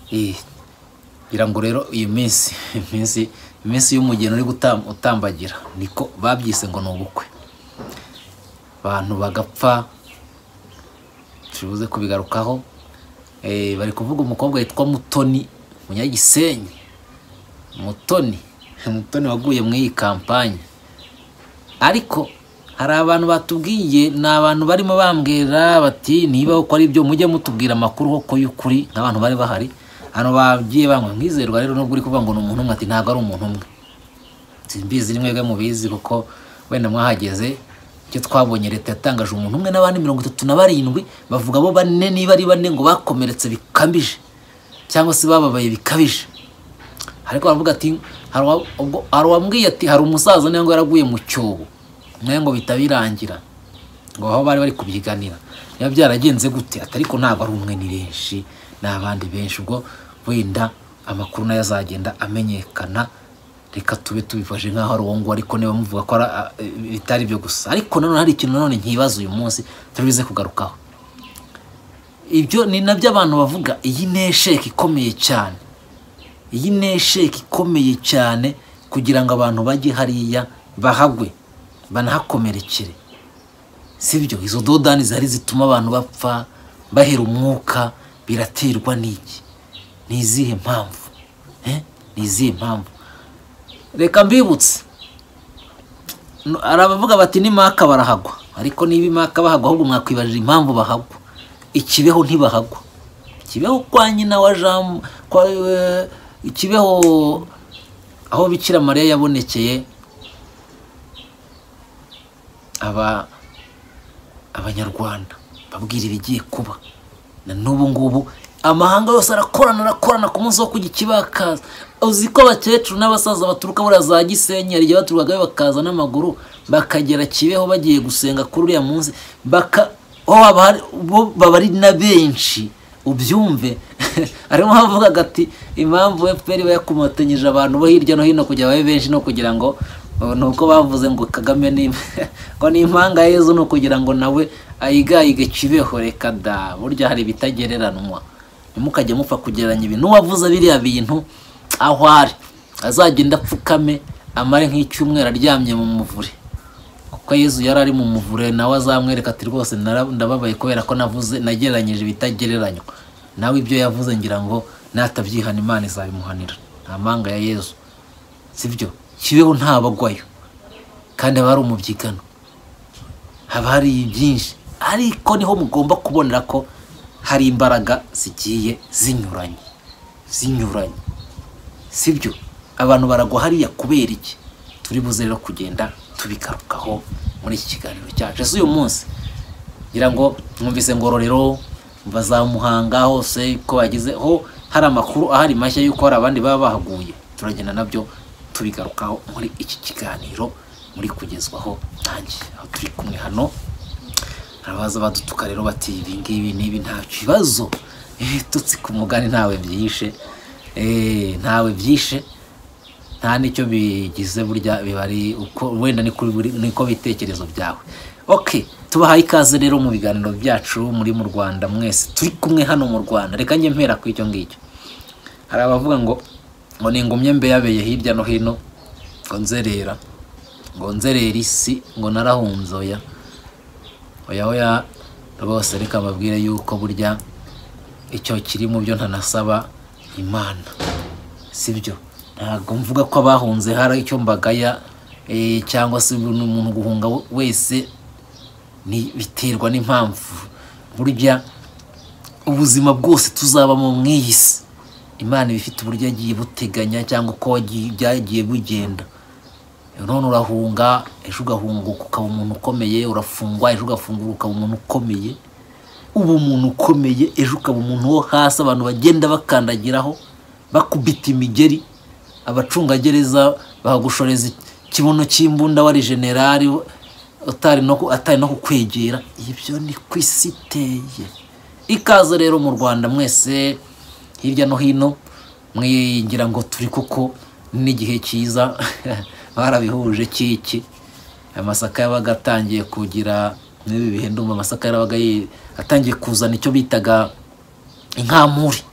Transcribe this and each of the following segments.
ngira ngo rero iyi iminsi y'umugeni uri utambagira niko babyise ngo n'ubukwe, abantu bagapfa. Tubuze kubigarukaho. Bari kuvuga umukobwa yitwa Mutoni Munyagisenyi. Mutoni waguye mu iyi kampanye, ariko hari abantu batubwiye, n'abantu barimo bambwira bati niba uko ari byo mujye mutubwira amakuru ko y'ukuri, nk'abantu bari bahari hano bagiye bamwe mwizerwa. Rero nubwo uri kuvuga ngo n'umuntu umwe, ati ntago ari umuntu umwe, simbizi nimwe bwe mubizi kuko wenda mwahageze. Icyo twabonye leta yatangaje umuntu umwe n'abandi 37 bavuga bo bane, niba ari bane ngo bakomeretse bikambije cyangwa se bababaye bikabije. Ariko baravuga ati hari wambwiye ati hari umusaza niyo ngo yaraguye mu cyobo nayo ngo bitabirangira, ngo aho bari kubyiganira niba byaragenze gute. Ariko ntabwo ari umwe, ni benshi, n'abandi benshi. Ubwo wenda amakuru nayo azagenda amenyekana, reka tube tubifashe nk'aho ari uwo ngo, ariko niba muvuga ko bitari byo gusa. Ariko nanone hari ikintu nanone nkibaza uyu munsi turibize kugarukaho. Ibyo ni nabyo abantu bavuga, iyi nesheki ikomeye cyane, iyi nesheki ikomeye cyane kugira ngo abantu bajye hariya bahagwe banahakomerekere, sibyo? Izo dodani zari zituma abantu bapfa bahera umwuka, biraterwa n'iki? Ni izihe mpamvu? Ni izihe mpamvu? Reka mbibutse, arabavuga bati ni maka barahagwa, ariko niba imaka bahagwa ahubwo mwakwibajije impamvu bahagwa. Ikibeho ntibahagwa, Kibeho kwa nyina wa Jean, Kibeho aho Bikira Mariya yabonekeye abanyarwanda babwira ibigiye kuba. Na n'ubu ngubu amahanga yose arakorana ku munsi wo kugikibakaza. Uzi ko abakecuru n'abasaza baturuka muri za Gisenyi hari igihe baturukaga bakaza n'amaguru bakagera Kibeho bagiye gusenga kuri uriya munsi, baba ari na benshi, ubyumve. Arimo havuga ati impamvu FPR bayakomatanyije abantu bo hirya no hino kugira babe benshi no kugira ngo nuko bavuze ngo Kagame ni ngo ni impanga Yezu no kugira ngo nawe ayigayige Kibeho. Reka da, burya hari bitagereranwa, nimukajye mupfa kugeranya ibintu. Wavuze biriya bintu aho ari azagenda apfukame amare nk'icyumweru aryamye mu muvure, kuko Yezu yari ari mu muvure, nawe azamwereka ati rwose ndababaye kubera ko navuze nagereranyije bitagereranywa. Nawe ibyo yavuze ngira ngo natabyihana Imana izabimuhanira, nta manga ya Yezu, sibyo? Kibeho ntabagwayo kandi haba hari umubyigano, haba hari byinshi, ariko niho mugomba kubonera ko hari imbaraga zigiye zinyuranye, sibyo? Abantu baragwa hariya kubera iki? Turi buze rero kugenda tubigarukaho muri iki kiganiro cyacu. Ese uyu munsi ngira ngo mwumvise Ngororero, Bazamuhanga hose ko bagize ho hari amakuru ahari mashya yuko hari abandi baba bahaguye. Turagenda nabyo tubigarukaho muri iki kiganiro muri kugezwaho nanjye aho turi kumwe hano. Abaza badutuka rero bati ibi nibi nta kibazo, tutsi ku mugani ntawe byishe, ntawe byishe, nta nicyo bigize, burya bibari uko wenda niko bitekerezo byawe. Okay, tubahaye ikaze rero mu biganiro byacu muri mu Rwanda mwese turi kumwe hano mu Rwanda. Reka njye mpera ku icyo ngicyo. Hari abavuga ngo ni ingumye mbe yabeye hirya no hino, ngo nzerera isi, ngo narahunze. Oya rwose reka mbabwire yuko burya icyo kiri mu byo ntanasaba Imana, sibyo? Ntago mvuga ko abahunze hari icyo mbagaya, cyangwa se umuntu guhunga wese ni biterwa n'impamvu. Burya ubuzima bwose tuzabamo mw'isi Imana ibifite uburyo yagiye buteganya, cyangwa ko byagiye bugenda. None urahunga, ejo ugahunguka ukaba umuntu ukomeye, urafungwa ejo ugafungura ukaba umuntu ukomeye, ubu umuntu ukomeye ejo ukaba umuntu wo hasi abantu bagenda bakandagiraho bakubita imigeri, abacungagereza bagushoreza kibuno cy'imbunda wari generali atari no kukwegera. Ibyo ni kwisiteye. Ikaze rero mu Rwanda mwese hirya no hino, mwingira ngo turi kuko n'igihe cyiza barabihuje kiki. Amasaka yabaga atangiye kugira n'ibi bihe, ndumva amasaka yarabaga atangiye kuzana icyo bitaga inkamuri.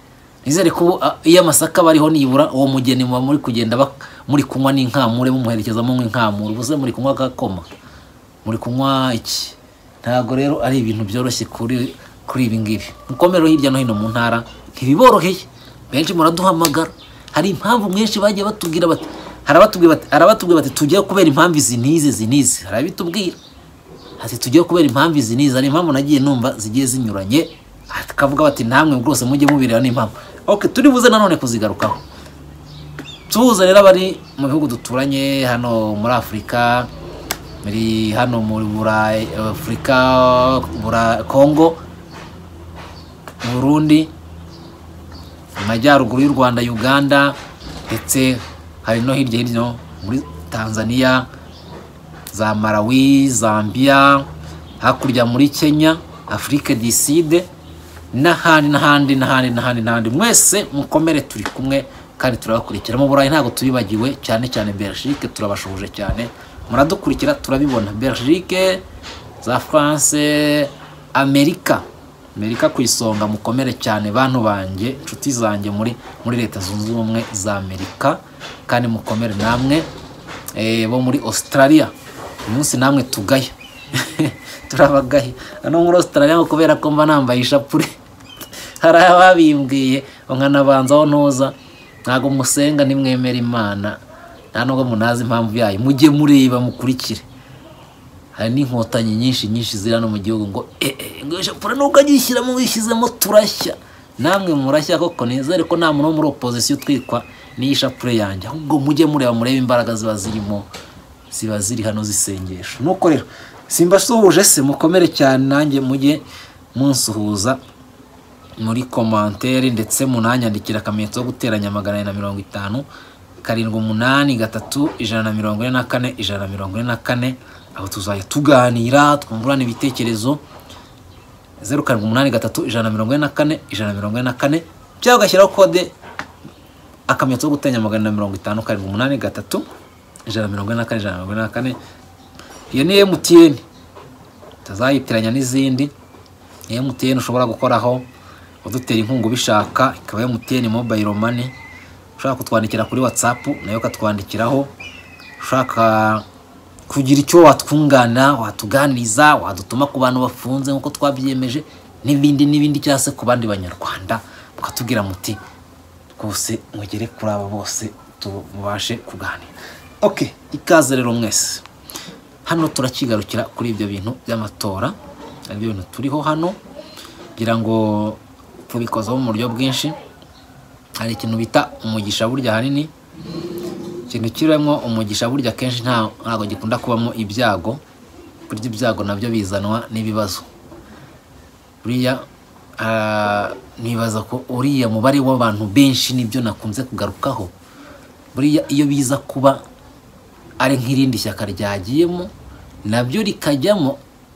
nizere ko iyo amasaka bariho nibura uwo mugeni muba muri kugenda muri kunywa n'inkamure mumuherekezamo nk'inkamure ubuze muri kunywa gakoma muri kunywa iki ntago rero ari ibintu byoroshye kuri ibi ngibi mukomero hirya no hino mu ntara ntibiboroheye benshi muraduhamagara hari impamvu mwinshi bagiye batubwira bati arabatubwira bati tugiye kubera impamvu izi nize harabitubwira ati tugiye kubera impamvu izi nize ari impamvu nagiye numva zigiye zinyuranye akavuga bati namwe rwose mujye mubirira n'impamvu okay turi buze nanone kuzigarukaho tubuze rero bari mu bihugu duturanye hano muri Afrika muri hano muri Burayi Afrika Congo Burundi amajyaruguru y'u Rwanda Uganda ndetse hari no hirya muri Tanzania za Malawi Zambia hakurya muri Kenya Afrique du Sud n'ahandi mwese mukomere turi kumwe kandi turabakurikira mu Burayi ntago tubibagiwe cyane Belgique turabashoboje cyane muradukurikira turabibona Belgique za France Amerika ku isonga mukomere cyane bantu banje inshuti zanjye muri leta zunze ubumwe za Amerika kandi mukomere namwe bo muri Australia umunsi namwe tugaye turabagaye hano muri Australia kubera ko mba nambaye ishapure hari ababimbwiye nkanabanzaho noza ntago musenga nimwemera Imana nta nubwo munazi impamvu yayo mujye mureba mukurikire hari n'inkotanyi nyinshi zira no mu gihugu ngo ngo ishapure nuko agishyiramo wishyizemo turashya namwe murashya koko nizere ko nta muntu wo muri opposition twikwa n'ishapure yanjye ahubwo mujye mureba murebe imbaraga ziba ziri hano zisengesha nuko rero simbasuhuje se mukomere cyane nanjye mujye munsuhuza muri commentaire ndetse munanyandikira akamenyetso ko guteranya 450 783 aho tuzajya tuganira twungurana ibitekerezo 0783 cyangwa gashyiraho kode akamenyetso ko guteranya 450 783 iyo ni MTN tazayitiranya n'izindi MTN ushobora gukoraho udutera inkungu bishaka ikaba MTN mobile money ushaka kutwandikira kuri WhatsApp nayo katwandikiraho ushaka kugira icyo watwungana watuganiriza wadutuma ku bantu bafunze nkuko twabyiyemeje n'ibindi cyase ku bandi banyarwanda mukatubwira muti rwose mugere kuri aba bose tubashe kuganira okay ikaze rero mwese hano turakigarukira kuri ibyo bintu by'amatora ari byo bintu turiho hano kugira ngo tubikozeho mu buryo bwinshi hari ikintu bita umugisha burya hanini ikintu kirimo umugisha burya kenshi ntago gikunda kubamo ibyago burya ibyago nabyo bizanwa n'ibibazo buriya nibaza ko uriya mubare w'abantu benshi nibyo nakunze kugarukaho buriya iyo biza kuba ari nk'irindi shyaka ryagiyemo nabyo rikajyamo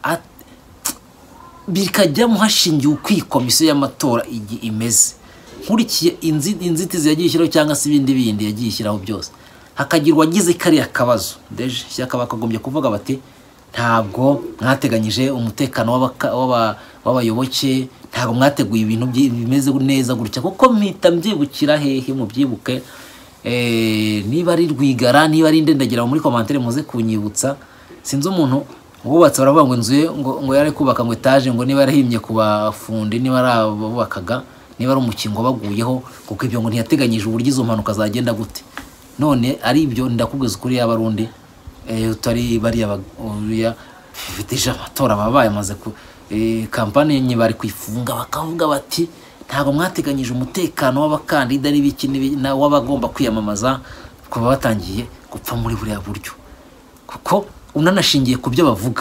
hashingiwe uko iyi komisiyo y'amatora imeze nkurikiye inzitizi yagiye ishyiraho cyangwa se ibindi yagiye ishyiraho byose hakagirwa wagize kariya kabazo deje shyaka bakagombye kuvuga bati ntabwo mwateganyije umutekano w'abayoboke ntabwo mwateguye ibintu bimeze neza gutya kuko mpita mbyibukira hehe mubyibuke niba ari Rwigara niba ari Ndendagira muri commentaire muze kunyibutsa sinzi umuntu wubatse baravuga ngo inzu ye ngo yari kubaka ngo etage ngo niba yarahimye kubafundi niba arabubakaga niba ari umukingo baguyeho kuko ibyo ngo ntiyateganyije uburyo izo mpanuka zagenda gute none ari ibyo ndakugeza kuri y'abarundi utari bari aburiya biteje amatora babaye maze ku kampanye nye bari kwifunga bakavuga bati ntago mwateganyije umutekano w'abakandida n'ibiki w'abagomba kwiyamamaza kuba batangiye gupfa muri buriya buryo kuko unanashingiye ku byo bavuga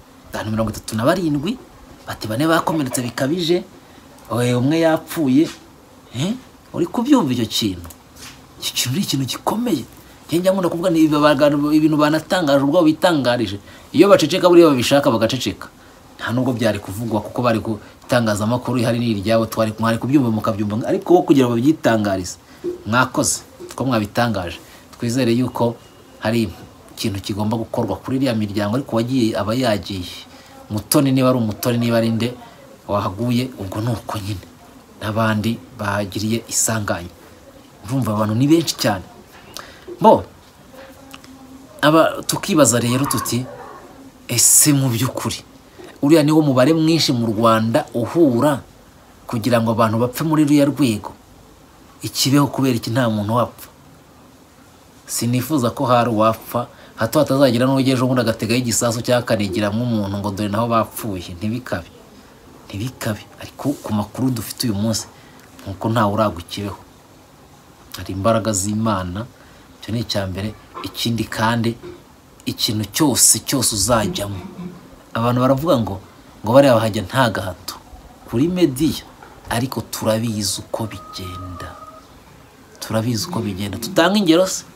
37 bati bane bakomeretse bikabije umwe yapfuye uri kubyumva icyo kintu ari ikintu gikomeye njya nkunda kuvuga ni ibintu banatangaje ubwo bitangarije iyo baceceka buriya babishaka bagaceceka nta nubwo byari kuvugwa kuko bari gutangaza amakuru hari n'iryawe mwari kubyumva mukabyumva ariko wo kugira ngo babyitangarize mwakoze ko mwabitangaje twizere yuko hari ikintu kigomba gukorwa kuri iriya miryango ariko wagiye aba yagiye mutoni niba ari umutoni niba ari nde wahaguye ubwo nuko nyine n'abandi bagiriye isanganya. Urumva abantu ni benshi cyane. Tukibaza rero tuti ese mu by'ukuri uriya niwo mubare mwinshi mu Rwanda uhura kugira ngo abantu bapfe muri ruriya rwego? Ikibeho kubera iki nta muntu wapfa? Sinifuza ko hari uwapfa, hato hatazagira n'ugeje ubundi agategaho igisasu cyangwa akanigiramo umuntu ngo dore naho bapfuye. Ntibikabe. Ariko ku makuru dufite uyu munsi nkuko ntawe uragukibeho. Hari imbaraga z'Imana, cyo ni icyambere. Ikindi kandi ikintu cyose uzajyamo, abantu baravuga ngo bari abahajya nta gahato kuri media, ariko turabizi uko bigenda. Tutanga ingero se.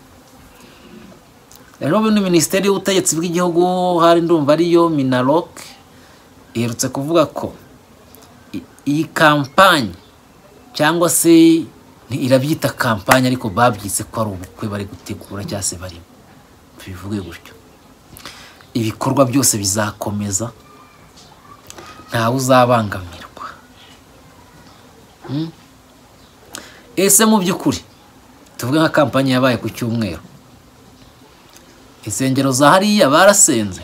Rero bino Minisiteri y'Ubutegetsi bw'igihugu hari ndumva ariyo Minaloc iherutse kuvuga ko iyi kampanye cyangwa se irabyita kampanye ariko babyise ko ari ubukwe bari gutegura cyangwa se barimo. Tubivuge gutyo. Ibikorwa byose bizakomeza, ntawe uzabangamirwa. Ese mu by'ukuri tuvuge nka kampanye yabaye ku cyumweru, insengero za hariya barasenze?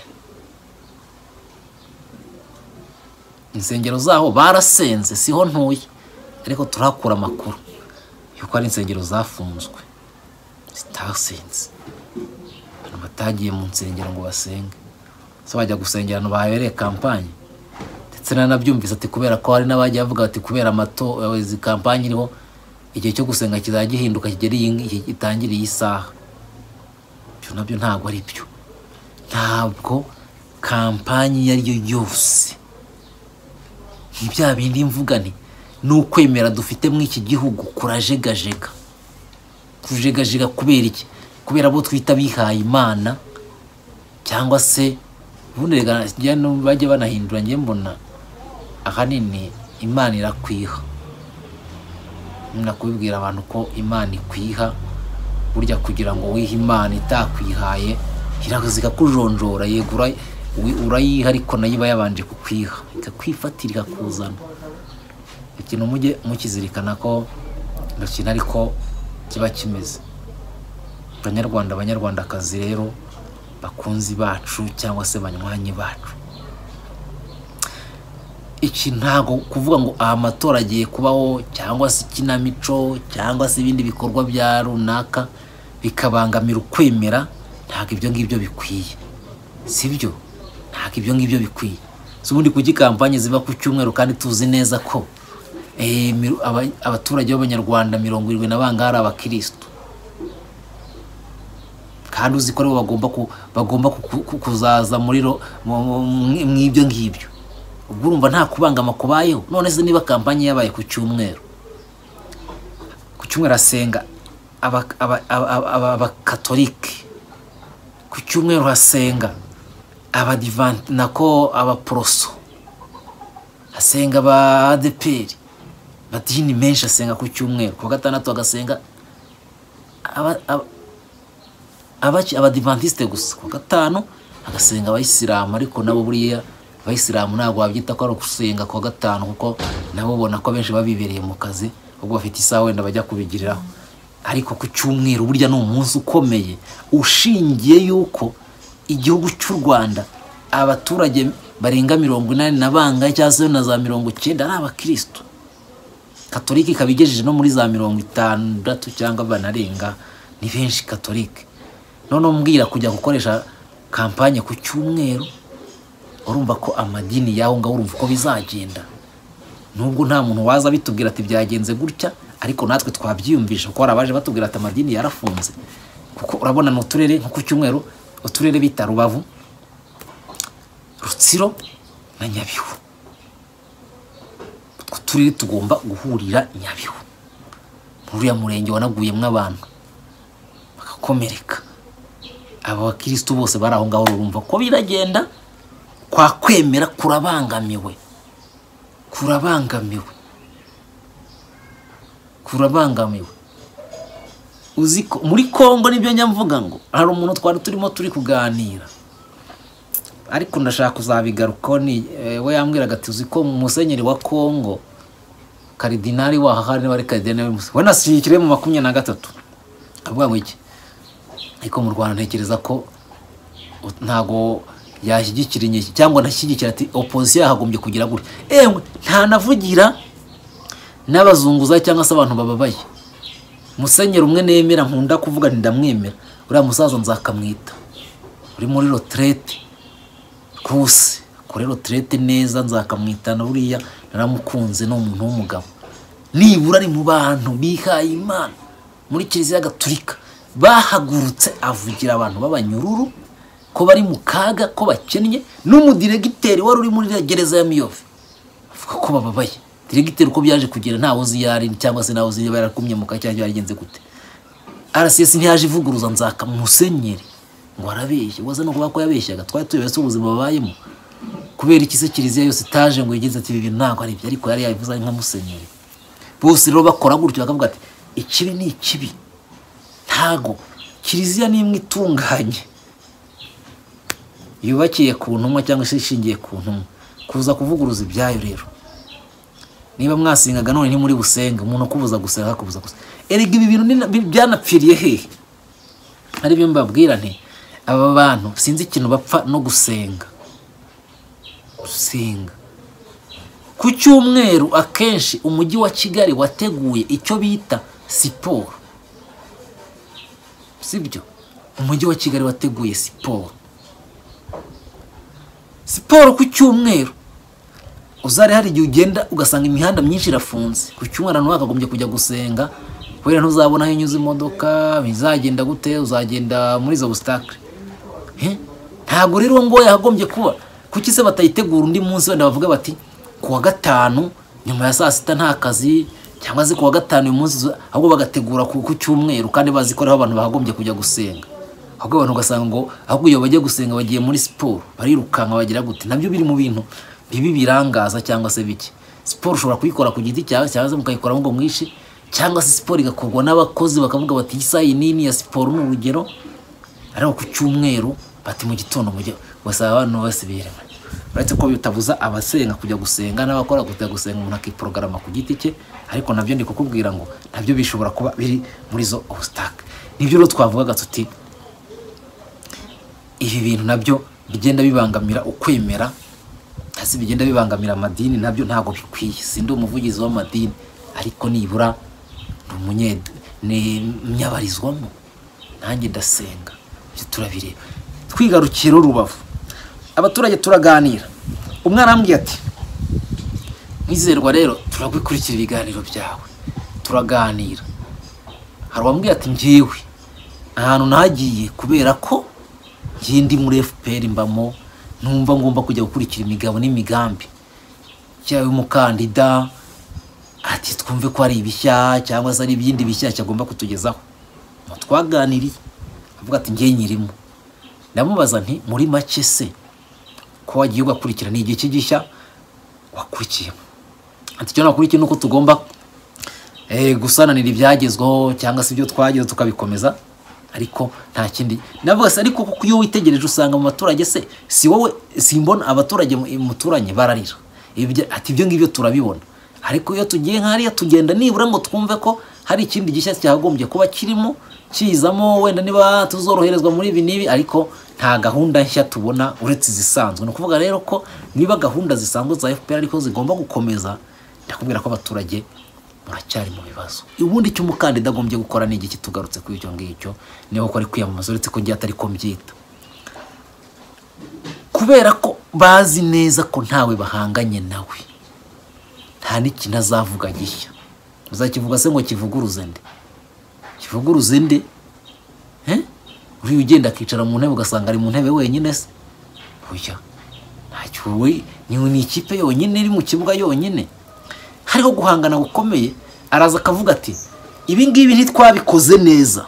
Insengero zaho barasenze? Siho ntuye, ariko turakura amakuru yuko ari insengero zafunzwe zitasenze. Abantu batagiye mu nsengero ngo basenge, so bajya gusengera no bahereye kampanye. Ndetse nanabyumvise ati kubera ko hari n'abajya bavuga ati kubera izi kampanye iriho igihe cyo gusenga kizagihinduka gitangiriye isaha. Byo nabyo ntabwo ari byo. Ntabwo kampanye iyo ari yo yose ni bya bindi mvuga ni ukwemera dufite mu iki gihugu kurajegajega. Kujegajega kubera iki? Kubera abo twita bihaye Imana, cyangwa se ubundi bajye banahindura. Ngiye mbona ahanini Imana irakwiha. Nakubibwira abantu ko Imana ikwiha, burya kugira ngo wihe Imana itakwihaye irakuzika kujonjora. Yegura urayiha ariko nayo iba yabanje kukwiha, ikakwifatira ikakuzana. Ikintu mujye mukizirikana ko ikintu ariko kiba kimeze. Abanyarwandakazi rero bakunzi bacu cyangwa se banywanyi bacu, iki ntago kuvuga ngo amatora agiye kubaho cyangwa se ikinamico cyangwa se ibindi bikorwa bya runaka bikabangamira ukwemera. Ntago ibyo ngibyo bikwiye, sibyo? Ntago ibyo ngibyo bikwiye. Ubundi kuki kampanye ziba ku cyumweru kandi tuzi neza ko abaturage b'Abanyarwanda 70 n'abanga ari abakristo, kandi uzi ko bagomba kuzaza muri mw'ibyo ngibyo. Ubwo urumva nta kubangama kubayeho. None se niba kampanye yabaye ku cyumweru asenga abakatolike, ku cyumweru hasenga abadivant nako abaporoso, hasenga aba ADPR, madini menshi asenga ku cyumweru. Ku gatandatu agasenga abadivantiste gusa. Ku gatanu agasenga abayisilamu, ariko nabo buriya abayisilamu ntabwo babyita ko ari gusenga ku gatanu, kuko nabo bona ko benshi babibereye mu kazi, ubwo bafite isaha wenda bajya kubigiriraho. Ariko ku cyumweru burya ni umunsi ukomeye, ushingiye yuko igihugu cy'u Rwanda abaturage barenga 80 n'abanga cyangwa se na za 90 ari abakristo. Katolike kabigejeje no muri za 50 cyangwa banarenga, ni benshi Katolike. None umbwira kujya gukoresha kampanye ku cyumweru, urumva ko amadini yaho ngaho urumva ko bizagenda. Nubwo nta muntu waza bitubwira ati byagenze gutya, ariko natwe twabyiyumvisha ko arabaje batubwira ati amadini yarafunze. Kuko urabona no turere nko ku cyumweru, uturere bita Rubavu, Rutsiro na Nyabihu, uturere tugomba guhurira Nyabihu. Muri ya murenge wanaguyemwe abantu bakakomereka. Aba bakristo bose bari aho ngaho, urumva ko biragenda. Kwa kwemera kurabangamiwe. Uziko muri Kongo nibyo nyamvuga ngo hari umuntu turi kuganira, ariko ndashaka kuzabigaruka. We yambwiraga ati uziko musenyeri wa Kongo karidinari wahahari n'abari karidinari musa we nashyigikire mu 23 avuga ngo iki ariko mu Rwanda ntekereza ko ntago yashyigikira inyeshyi cyangwa nashyigikira ati opposition yahagombye kugira gute nta navugira n'abazunguza cyangwa se abantu bababaye musenyeri umwe nemera nkunda kuvuga ndamwemera uriya musaza nzakamwita uri muri retraite kuse kuri retraite neza nzakamwita na buriya naramukunze no umuntu w'umugabo nibura ari mu bantu bihaye Imana muri Kiliziya Gatolika bahagurutse avugira abantu babanyururu ko bari mu kaga ko bakennye n'umudiregiteri wari uri muri gereza ya Miyove avuga ko bababaye diregiteri uko byaje kugera ntawo ziyari cyangwa se nawo ziye barakumye mu kacyanjye barigenze gute RCS ntiyaje ivuguruza nzaka musenyeri ngo arabeshye waza no kuba ko yabeshyaga twari tuyebese ubuzima babayemo kubera iki se Kiliziya yose taje ngo yigize ati ibi ntago ari byo ariko yari yabivuze nka musenyeri bose rero bakora gutyo bakavuga ati ikibi ni ikibi ntago Kiliziya ni imwe itunganye yubakiye ku ntumwa cyangwa se ishingiye ku ntumwa kuza kuvuguruza ibyayo rero niba mwasingaga none ni muri busenga umuntu kubuza gusenga kubuza gusa erega ibi bintu byanapfiriye hehe ari byo mbabwira nti aba bantu sinzi ikintu bapfa no gusenga ku cyumweru akenshi umujyi wa Kigali wateguye icyo bita siporo sibyo umujyi wa Kigali wateguye siporo ku cyumweru uzari hari igihe ugenda ugasanga imihanda myinshi irafunze ku cyumweru abantu bakagombye kujya gusenga kubera ntuzabona aho inyuze imodoka bizagenda gute uzagenda muri zo obstacle ntago rero ngo yahagombye kuba kuki se batayitegura undi munsi wenda bavuga bati kuwa gatanu nyuma ya saa sita nta kazi cyangwa se kuwa gatanu uyu munsi ahubwo bagategura ku cyumweru kandi bazikoraho abantu bahagombye kujya gusenga ahubwo abantu ugasanga ngo ahubwo iyo bajye gusenga bagiye muri siporo barirukanka bagira gute nabyo biri mu bintu bibi birangaza cyangwa se biki siporo ushobora kuyikora ku giti cyawe cyangwa se mukayikora ngo mwishi cyangwa se siporo igakorwa n'abakozi bakavuga bati isayi nini ya siporo mu rugero ariko ku cyumweru bati mu gitondo mujye wasaba abantu basibire uretse ko bitabuza abasenga kujya gusenga n'abakora kujya gusenga umuntu akiprograma ku giti cye ariko nabyo ndi kukubwira ngo nabyo bishobora kuba biri muri zo obstacle nibyo rero twavugaga tuti ibi bintu nabyo bigenda bibangamira ukwemera hasi bigenda bibangamira amadini nabyo ntago bikwiye sindi umuvugizi w'amadini ariko nibura ni myabarizwamo nanjye ndasenga byo turabireba twigarukira Rubavu abaturage turaganira umwana ambwiye ati mwizerwa rero turagwikurikira ibiganiro byawe turaganira hari wambwiye ati ngiyewe ahantu nagiye kubera ko ngindi muri FPR mbamo numva ngomba kujya gukurikira imigabo n'imigambi cyawe umukandida ati twumve ko ari ibishya cyangwa se ari ibindi bishya cyagomba kutugezaho twaganiriye avuga ati ngiye nyirimo ndamubaza nti muri make se ko wagiye ugakurikira ni igihe cy'igishya wakurikiye ati cyo nakurikiye nuko tugomba gusananira ibyagezweho cyangwa se ibyo twageze tukabikomeza ariko nta kindi navuga se ariko kuko iyo witegereje usanga mu baturage se si wowe simbona abaturage muturanye bararira ati ibyo ngibyo turabibona ariko iyo tugiye nkariya tugenda nibura ngo twumve ko hari ikindi gishya cyagombye kuba kirimo kizamo wenda niba tuzoroherezwa muri ibi nibi ariko nta gahunda nshya tubona uretse zisanzwe no kuvuga rero ko niba gahunda zisanzwe za FPR ariko zigomba gukomeza ndakubwira ko abaturage muracyari mu bibazo ubundi cyo umukandida agombye gukora ni igiki tugarutse kuri icyo ngicyo niho ko ari kwiyamamaza uretse ko ngiye atari ko mbyita kubera ko bazi neza ko ntawe bahanganye nawe nta n'ikintu azavuga gishya uzakivuga se ngo kivuguruze nde uri ugenda akicara mu ntebe ugasanga ari mu ntebe wenyine se oya ntacyo we ni ikipe yonyine iri mu kibuga yonyine hariho guhangana gukomeye araza akavuga ati ibi ngibi ntitwabikoze neza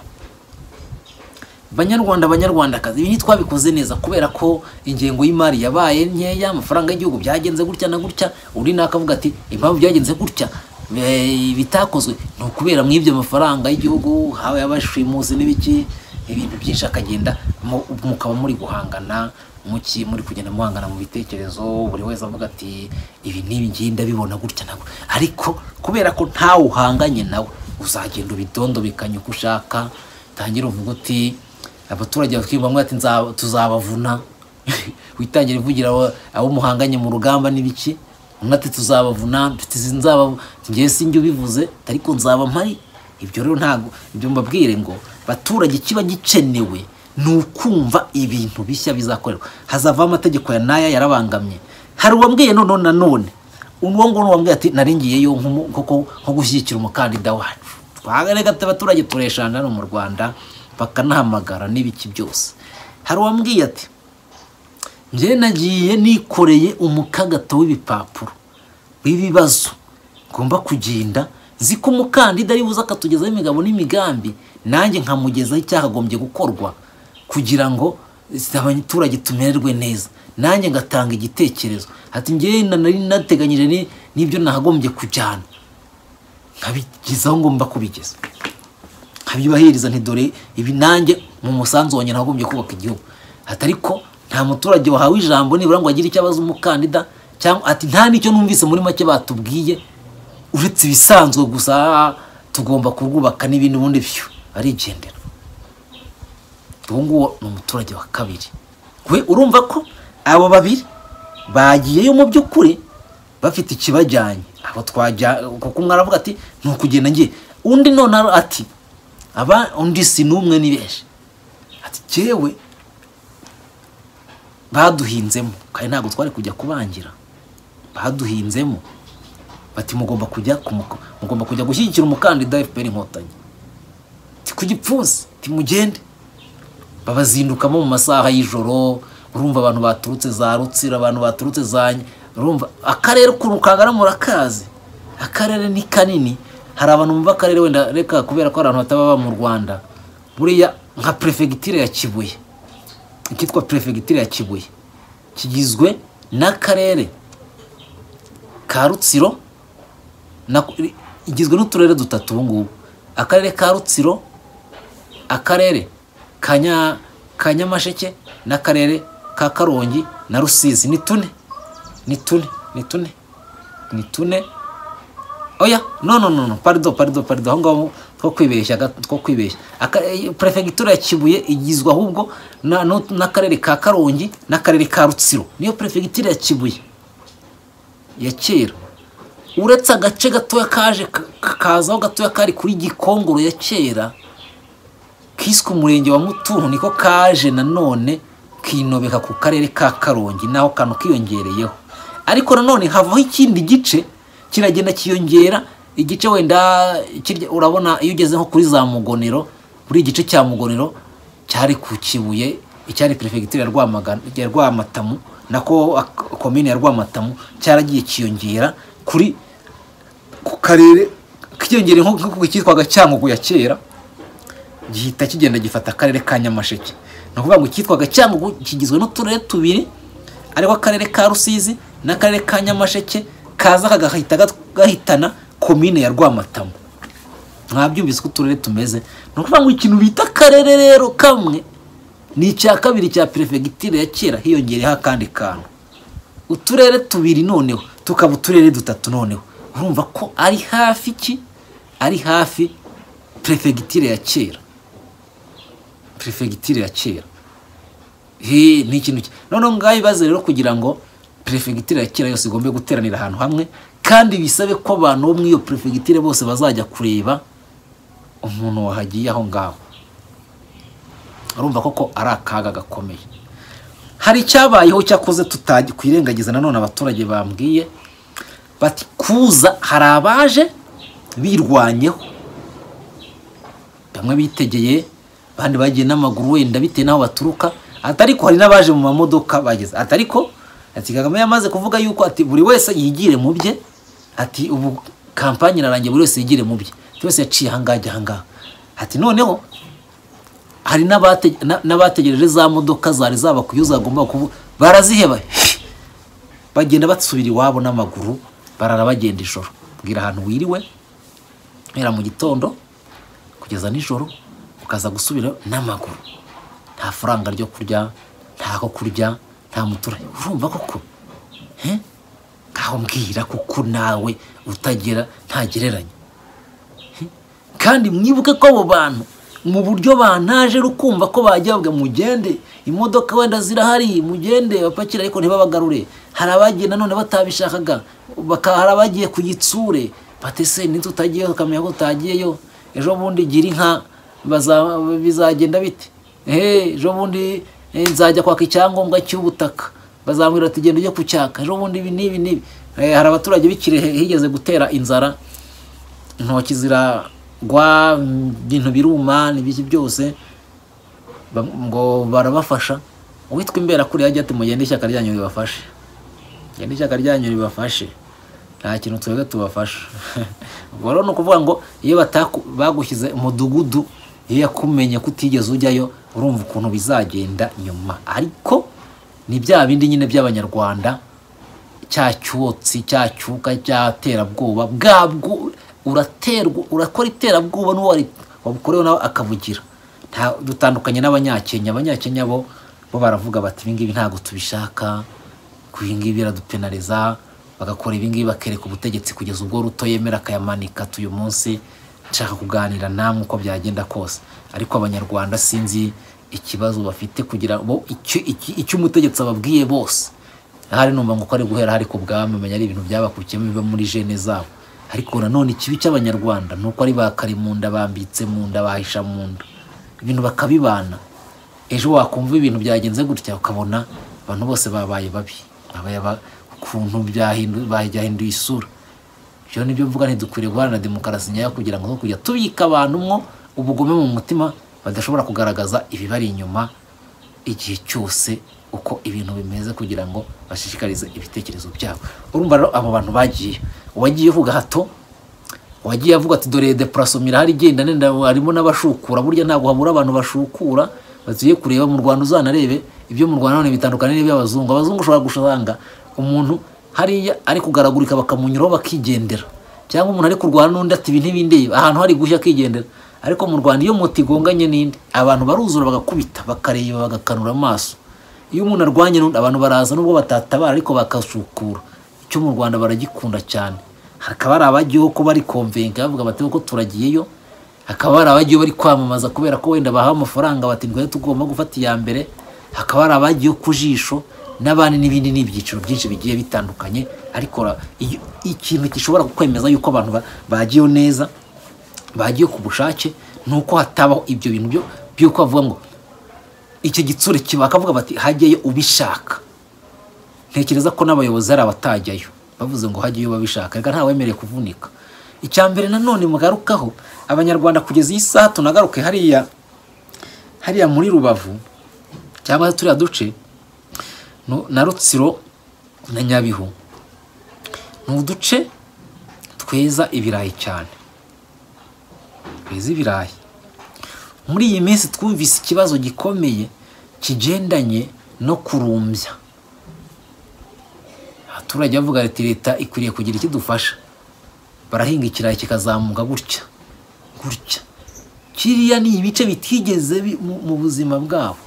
banyarwandakazi ibi ntitwabikoze neza kubera ko ingengo y'imari yabaye nkeya amafaranga y'igihugu byagenze gutya na gutya uri nakavuga ati impamvu byagenze gutya bitakozwe no kubera mw'ibyo amafaranga y'igihugu hawe yabashimuze n'ibiki ibintu byinshi akagenda mukaba muri guhangana muri kugenda muhangana mu bitekerezo, buri wese avuga ati ibi nibi ngenda bibona gutya nabo, ariko kubera ko ntawe uhanganye nawe uzagenda ubidondo bikanya uko ushaka. Tangira uvuga uti abaturage bakibamwe ati tuzabavuna witangira ivugira abo muhanganye mu rugamba n'ibiki, ati tuzabavuna ngiye sinjye ubivuze ariko nzaba mpari. Ibyo rero ntago ibyo mbabwire ngo baturage kiba gicenewe nukumva ibintu bishya bizakorerwa. Hazava amategeko ya naya yarabangamye. Hari uwambwiye none uwo ngo wambwiye ati naringiyeyo nko gushyigikira umukandida wacu. Twagarega abaturage tureshana no mu Rwanda bakanahamagara n'ibiki byose. Hari uwambwiye ati nje nagiye nikoreye umukagato w'ibipapuro w'ibibazo ngomba kugenda ziko umukandida ari buza akatugezaho imigabo n'imigambi, nanjye nkamugezaho icyakagombye gukorwa kugira ngo abaturage tumererwe neza, nanjye ngatanga igitekerezo. Ati ngiye nari nateganyije n'ibyo nahagombye kujyana nkabigizaho ngomba kubigeza, nkabibahiriza nti dore ibi nanjye mu musanzu wanye nahagombye kubaka igihugu. Ati ariko nta muturage wahawe ijambo nibura ngo agire icyabaza umukandida, cyangwa ati nta nicyo numvise muri make batubwiye uretse ibisanzwe gusa tugomba kurwubaka n'ibindi bundi byo arigendera. Nguwo ni umuturage wa kabiri. We urumva ko abo babiri bagiyeyo mu by'ukuri bafite ikibajyanye. Abo twajya kuko mwaravuga ati ntukugenda ngiye, undi none ati undi si numwe ni benshi. Ati jewe baduhinzemo kandi ntabwo twari kujya kubangira, baduhinzemo bati mugomba kujya gushyigikira umukandida FPR Inkotanyi ku gipfunsi timugende. Babazindukamo mu masaha y'ijoro, urumva abantu baturutse za Rutsira, abantu baturutse za urumva akarere kurukangara murakazi. Akarere ni kanini, hari abantu mu bakarere wenda reka kubera ko abantu bataba mu Rwanda. Buriya nka prefecture ya Kibuye, ikitwa prefecture ya Kibuye kigizwe n'akarere ka Rutsiro igizwe n'uturere dutatu ubungubu. Akarere ka Rutsiro, akarere ka Nyamasheke n'akarere ka Karongi na Rusizi. Ni tune. Oya no pardon aho ngaho two kwibeshya. Prefecture ya Kibuye igizwe ahubwo n'akarere ka Karongi n'akarere ka Rutsiro. Niyo prefecture ya Kibuye ya kera. Uretse agace gatoya kazaho gatoya kari kuri Gikongoro ya kera kiswe umurenge wa Mutuntu, niko kaje nanone kinobeka ku karere ka Karongi, naho kano kiyongereyeho. Ariko nanone havaho ikindi gice kiragenda kiyongera igice wenda urabona iyo ugeze nko kuri za Mugonero, buri gice cya Mugonero cyari ku Kibuye, icyari prefecture ya Rwamatamu nako commune ya Rwamatamu cyaragiye kiyongera kuri ku karere kiyongera nko cyitwaga Cyangugu ya kera, gihita kigenda gifata akarere ka Nyamasheke. No kuvuga ngo cyitwaga Cyangugu kigizwe n'uturere tubiri, ariko akarere ka Rusizi n'akarere ka Nyamasheke kaza gahitana commune ya Rwamatamu. Mwabyumvise ko uturere tumeze. No kuvuga ngo ikintu bita akarere rero kamwe ni icya kabiri cya prefecture ya kera hiyongereho akandi kantu. Uturere tubiri noneho tukaba uturere dutatu noneho. Urumva ko ari hafi ari hafi prefecture ya kera. Prefecture ya kera. Ni ikintu none ngaho ibaze rero kugira ngo prefecture ya kera yose igombe guteranira ahantu hamwe, kandi bisabe ko abantu bo muri iyo prefecture bose bazajya kureba umuntu wahagiye aho ngaho. Urumva koko ari akaga gakomeye. Hari cyabayeho cyakoze tutagiye kwirengagiza nanone abaturage bambwiye bati kuza hari abaje birwanyeho, bamwe bitegeye bandi bagiye n'amaguru wenda bite naho baturuka. Atariko hari nabaje mu mamodoka bageze. Atariko ati Kagame yamaze kuvuga yuko ati buri wese yigire mu bye, ati ubu kampanye narangiye buri wese yigire mu bye, twese yaciye hanga. Ati noneho hari n'abategereje za modoka zari zabakuyuza agomba kubu baraziheba, bagenda batsubira iwabo n'amaguru, barara bagenda ijoro. Bwira ahantu wiriwe era mu gitondo kugeza nijoro, ukaza gusubira n'amaguru. Nta faranga ryo kurya, ntako kurya, nta muturage. Urumva koko ngaho mbwira kuko nawe utagira ntagereranya. Kandi mwibuke ko abo bantu mu buryo bantaje rukumva ko bajyaga mugende imodoka wenda zirahari mugende bapakira ariko ntibabagarure. Hari abagiye nanone batabishakaga hari abagiye ku Gitsure batese n'inzu utagiyeyo ukamenya ko utagiyeyo ejo bundi gira inka bizagenda bite ejo bundi nzajya kwaka icyangombwa cy'ubutaka bazambwira ati genda ujye kucyaka ejo bundi ibi nibi. Hari abaturage b'ikirehe higeze gutera inzara intoki ziragwa ibintu biruma n'ibiki byose ngo barabafasha. Uwitwa Imbera kuri yajya ati mugende ishyaka ryanyu ribafashe. Genda ishyaka ryanyu ribafashe nta kintu twebwe tubafasha. Ubwo rero nukuvuga ngo iyo bagushyize umudugudu iyo yakumenye kutigeze ujyayo urumva ukuntu bizagenda nyuma. Ariko ni bya bindi nyine by'abanyarwanda cyacyotsi cyacyuka cyaterabwoba bwabwo urakora iterabwoba n'uwari wabukorewe nawe akavugira. Dutandukanye n'abanyakenya. Abanyakenya bo baravuga bati ibingibi ntabwo tubishaka kubingibi biradupenaliza bagakora ibingibi bakereka ubutegetsi kugeza ubwo Ruto yemera akayamanika tuyu munsi nshaka kuganira namwe uko byagenda kose. Ariko abanyarwanda sinzi ikibazo bafite kugira bo icyo umutegetsi ababwiye bose hari numva ngo ko ari guhera hari ku bwami menya ari ibintu byabakukiyemo biba muri gene zabo. Ariko nanone ikibi cy'abanyarwanda nuko ari bakari mu nda bambitse mu nda bahisha mu nda ibintu bakabibana. Ejo wakumva ibintu byagenze gutya ukabona abantu bose babaye babi ukuntu byahinduye isura. Byo nibyo mvuga ntidukwiriye guharanira demokarasi nyayo kugira ngo kujya tubika abantu mwo ubugome mu mutima badashobora kugaragaza ibibari inyuma igihe cyose uko ibintu bimeze kugira ngo bashishikarize ibitekerezo byabo. Urumva rero abo bantu bagiye wagiye uvuga hato wagiye avuga ati dore deprasomira hari genda nenda harimo n'abashukura. Burya ntabwo habura abantu bashukura baziye kureba mu Rwanda uzanarebe ibyo mu Rwanda none bitandukanye n'iby'abazungu. Abazungu ushobora gushanga umuntu hariya ari kugaragurika bakamunyuraho bakigendera cyangwa umuntu ari kurwana n'undi ati ibi ntibindeye ahantu hari gushya akigendera. Ariko mu Rwanda iyo moto igonganye n'indi abantu baruzura bagakubita bakareba bagakanura amaso. Iyo umuntu arwanye n'undi abantu baraza nubwo batatabara ariko bakashukura. Icyo mu Rwanda baragikunda cyane. Hakaba ari abagiyeho ko bari konvenga bavuga bati ko turagiyeyo. Hakaba ari abagiyeho bari kwamamaza kubera ko wenda baha amafaranga bati ngo tugomba gufata iya mbere. Hakaba ari abagiyeho kujisho n'abandi n'ibindi n'ibyiciro byinshi bigiye bitandukanye. Ariko ikintu gishobora kwemeza yuko abantu bagiyeho neza bagiye ku bushake nuko hatabaho ibyo bintu byo kwavuga ngo icyo Gitsure kiba akavuga bati hagiyeyo ubishaka. Ntekereza ko n'abayobozi ari abatajyayo bavuze ngo hagiyeyo babishaka reka nta wemereye kuvunika. Icyambere nanone mugarukaho abanyarwanda kugeza iyi saha tunagaruke hariya muri Rubavu cyangwa turiya duce na Rutsiro na Nyabihu n'uduce tweza ibirayi cyane. Tweza ibirayi muri iyi minsi twumvise ikibazo gikomeye kigendanye no kurumbya. Abaturage bavuga ati leta ikwiriye kugira ikidufasha. Barahinga ikirayi kikazamuka gutya. Kiriya ni ibice bitigeze mu buzima bwabo.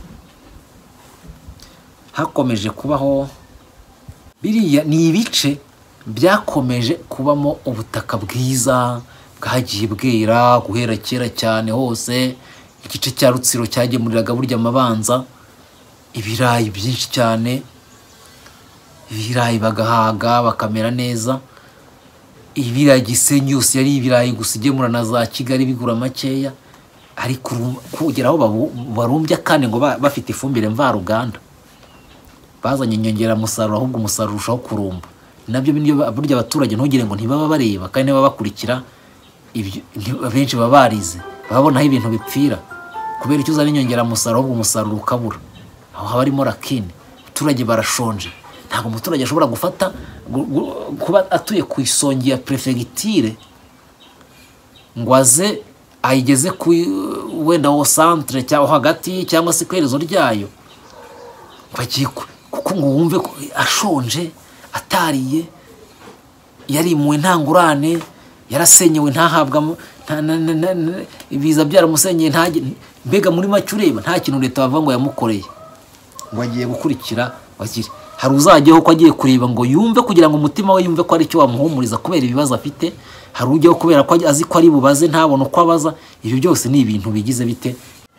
Hakomeje kubaho biriya ni ibice byakomeje kubamo ubutaka bwiza bwagiye bwera guhera kera cyane hose. Igice cya Rutsiro cyagemuriraga burya amabanza ibirayi byinshi cyane. Ibirayi bagahaga bakamera neza. Ibirayi Gisenyi yose yari ibirayi gusa igemura na za Kigali bigura makeya. Ariko kugeraho barumbya kandi ngo bafite ifumbire mvaruganda bazanye inyongera musaruro ahubwo umusaruro urushaho kurumba. Nabyo burya abaturage ntugire ngo ntibaba bareba kandi niba bakurikira benshi baba barize babonaho ibintu bipfira kubera icyo uzana inyongera musaruro ahubwo umusaruro ukabura. Aho haba harimo rakine. Abaturage barashonje. Ntabwo umuturage ashobora gufata kuba atuye ku isongi ya prefecture ngo aze ayigeze ku wenda ho centre cyangwa hagati cyangwa se kwerezo ryayo bagiye kuko ngo wumve ko ashonje atariye yarimuwe ntangurane yarasenyewe ntahabwa ibiza byaramusenyeye mbega muri make ureba nta kintu leta bavuga ngo yamukoreye ngo agiye gukurikira hari uzajyaho ko agiye kureba ngo yumve kugira ngo umutima we yumve ko ari cyo wamuhumuriza kubera ibibazo afite, hari ujyaho kubera ko azi ko ari bubaze ntabone uko abaza. Ibyo byose ni ibintu bigize bite,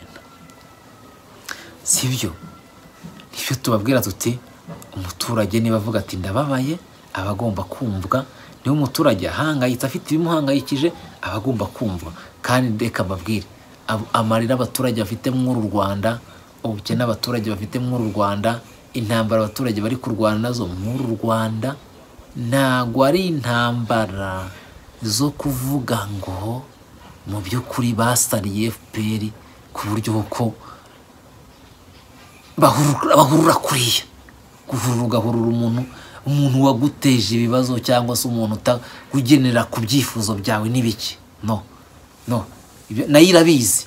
sibyo? Nibyo tubabwira tuti umuturage niba avuga ati ndababaye abagomba kumvwa, niba umuturage ahangayitse afite ibimuhangayikije abagomba kumvwa. Kandi reka mbabwire amarira abaturage bafite mw'uru Rwanda, ubukene abaturage bafite mw'uru Rwanda, intambara abaturage bari kurwana nazo mw'uru Rwanda, ntago ari intambara zo kuvuga ngo mu by'ukuri basariye FPR ku buryo ko bahurura kuriya, ugahurura umuntu waguteje ibibazo cyangwa se umuntu utakugenera ku byifuzo byawe n'ibiki. No nayirabizi.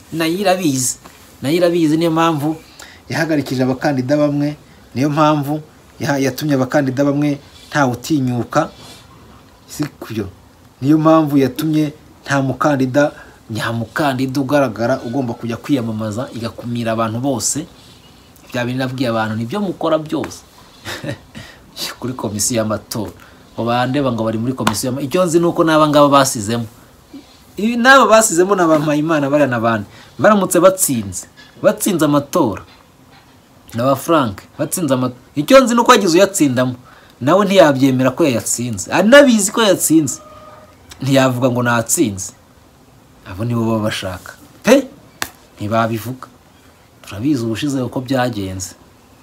Niyo mpamvu yahagarikije abakandida bamwe, niyo mpamvu yatumye abakandida bamwe ntawe utinyuka, sikubyo? Niyo mpamvu yatumye nta nyamukandida ugaragara ugomba kujya kwiyamamaza, igakumira abantu bose. Bya bintu nabwiye abantu nibyo mukora byose kuri komisiyo y'amatora. Bandeba ngo bari muri komisiyo y'amatora, icyo nzi nuko n'aba ngaba basizemo, ibi nabo basizemo n'abamahimana bari n'abandi baramutse batsinze amatora, n'aba Frank batsinze amatora, icyo nzi nuko yagize uyatsindamo nawe ntiyabyemera ko yatsinze, anabizi ko yatsinze ntiyavuga ngo natsinze. Abo nibo baba bashaka pe, ntibabivuga. Turabizi ubushize uko byagenze,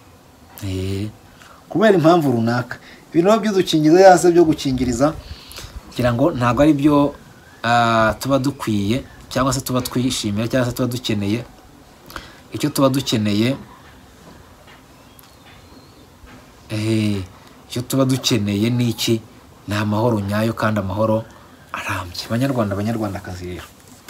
kubera impamvu runaka. Ibintu by'udukingirizo yase byo gukingiriza kugira ngo ntabwo ari byo tuba dukwiye cyangwa se tuba twishimira cyangwa se tuba dukeneye. Icyo tuba dukeneye ni iki? Ni amahoro nyayo kandi amahoro arambye. Banyarwandakazi rero,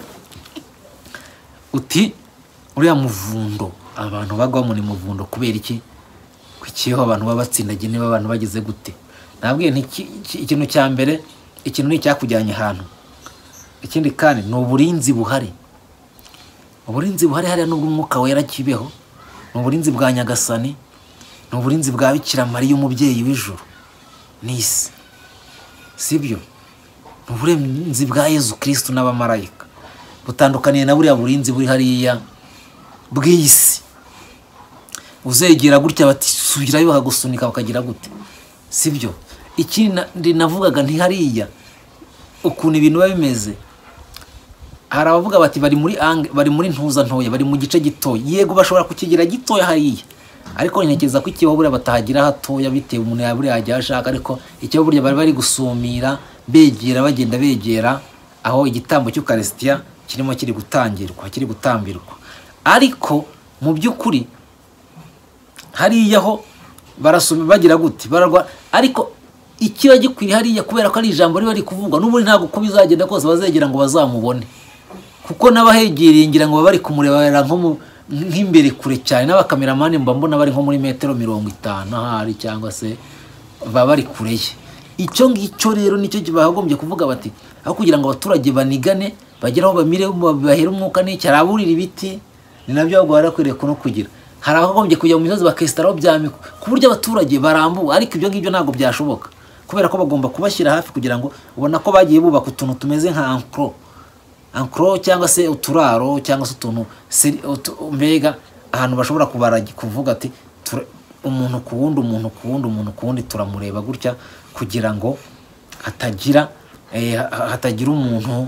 uti uriya muvundo abantu bagwamo ni muvundo kubera iki? Kukiyeho abantu babatsindagiye niba abantu bagize gute? Nabwiye ikintu cya mbere, ikintu ni icyakujyanye ahantu. Ikindi kandi ni uburinzi buhari. Uburinzi buhari hariya n'ubwo umwuka wera kibeho, ni uburinzi bwa Nyagasani, ni uburinzi bwa Bikira Mariya umubyeyi w'ijuru n'isi, sibyo? Ni uburinzi bwa Yezu Kristo n'abamarayika. Butandukaniye na buriya burinzi buri hariya bw'isi. Uzegera gutya bati subirayo bakagusunika bakagira gute, sibyo? Ikindi navugaga nti hariya ukuntu ibintu biba bimeze, hari abavuga bati bari muri ntuza ntoya, bari mu gice gitoya. Yego bashobora kukigira gitoya hariya, ariko ntekereza ko ikibaho buriya batahagira hatoya bitewe umuntu yaburiya ajya ashaka. Ariko ikibaho burya bari gusumira bagenda begera aho igitambo cy'Ukarisitiya kirimo kiri gutambirwa. Ariko mu by'ukuri hariya ho barasoma bagira gute, baragwa. Ariko ikiba gikwiriye hariya kubera ko ari ijambo riba kuvugwa, n'ubundi ntabwo uko bizagenda kose bazegera ngo bazamubone, kuko n'abahegereye ngira ngo bari kumurebera nk'imbere kure cyane. N'abakameramani mbona bari nko muri metero 50 ahari, cyangwa se baba bari kure ye. Icyo ngicyo rero nicyo bagombye kuvuga bati, aho kugira ngo abaturage banigane bageraho bamire bahera umwuka n'icyo araburira ibiti, ni nabyo bagwara kwiriye kuno kugira. Hari abagombye kujya mu misozi bakestaraho byamiko ku buryo abaturage barambuwe, ariko ibyo ngibyo ntabwo byashoboka kubera ko bagomba kubashyira hafi kugira ngo ubona ko bagiye bubaka utuntu tumeze nka ankro cyangwa se uturaro cyangwa se utuntu mbega ahantu bashobora kuvuga ati umuntu ku wundi turamureba gutya, kugira ngo hatagira umuntu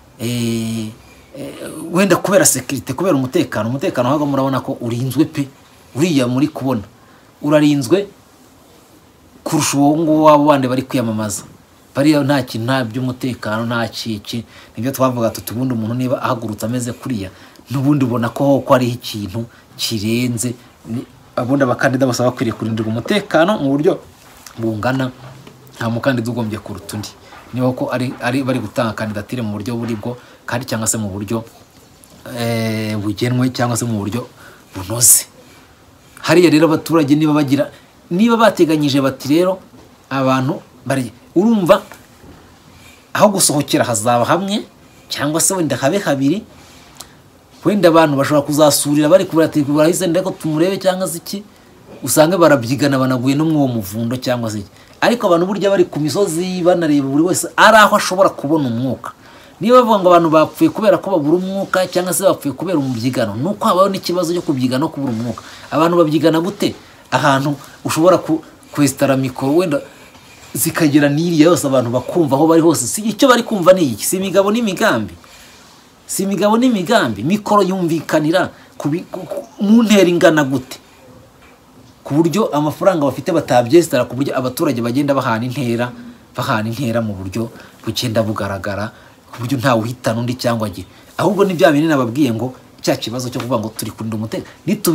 wenda kubera security, kubera umutekano hago murabona ko urinzwe pe. Uriya muri kubona urarinzwe kurusha uwo ngo wabo bande bari kwiyamamaza. Bariya nta kintu, nta by'umutekano, nta ciki. Nibyo twavuga tubundi umuntu niba ahagurutse ameze kuriya, n'ubundi ubona ko ari ikintu kirenze. Abundi abakandida bose bakwiriye kurindirwa umutekano mu buryo bungana. Nta mukandida ugombye kuruta undi. Niho ko ari bari gutanga kandidatire mu buryo buri bwo kandi cyangwa se mu buryo bugenwe cyangwa se mu buryo bunoze. Hariya rero abaturage niba bateganyije bati rero abantu bari, urumva aho gusohokera hazaba hamwe cyangwa se wenda habe habiri. Wenda abantu bashobora kuzasurira bari kubura ati barahise ndeko tumurebe cyangwa se iki, usange barabyigana banaguye no mw'uwo muvundo cyangwa se ariko abantu burya bari ku misozi banareba buri wese ari aho ashobora kubona umwuka. Niba bavuga ngo abantu bapfuye kubera ko babura umwuka cyangwa se bapfuye kubera umubyigano, nuko habaho n'ikibazo cyo kubyigana no kubura umwuka. Abantu babyigana gute ahantu ushobora kwestara mikoro wenda zikagera n'iriya yose abantu bakumva aho bari hose? Si icyo bari kumva ni iki? Si imigabo n'imigambi, si imigabo n'imigambi. Mikoro yumvikanira mu ntera ingana gute ku buryo amafaranga bafite batabyesitara, ku buryo abaturage bagenda bahana intera mu buryo bugenda bugaragara, ku buryo ntawe uhitana undi cyangwa agira. Ahubwo ni bya bintu nababwiye ngo cya kibazo cyo kuvuga ngo turi kurinda umutekano,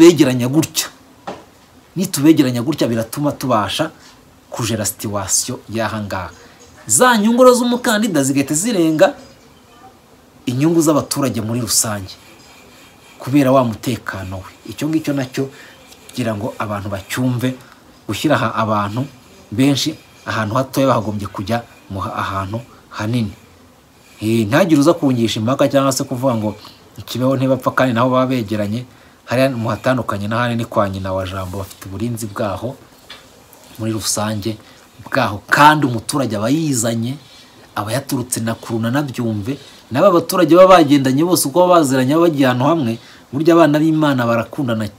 nitubegeranya gutya biratuma tubasha kujera situation y'ahangaha. Za nyunguro z'umukandida zigahita zirenga inyungu z'abaturage muri rusange kubera wa mutekano we. Icyo ngicyo nacyo kugira ngo abantu bacyumve, gushyira abantu benshi ahantu hatoya bahagombye kujya ahantu hanini. Ntagire uza kungisha impaka cyangwa se kuvuga ngo ikibeho ntibapfa kandi naho baba begeranye. Hariya mu hatandukanye n'ahandi ni kwa nyina wa Jambo, bafite uburinzi bwaho muri rusange bwaho, kandi umuturage aba yizanye, aba yaturutse na kuruna nabyumve. N'aba baturage baba bagendanye bose uko baziranye bagiye ahantu hamwe, burya abana b'Imana barakundana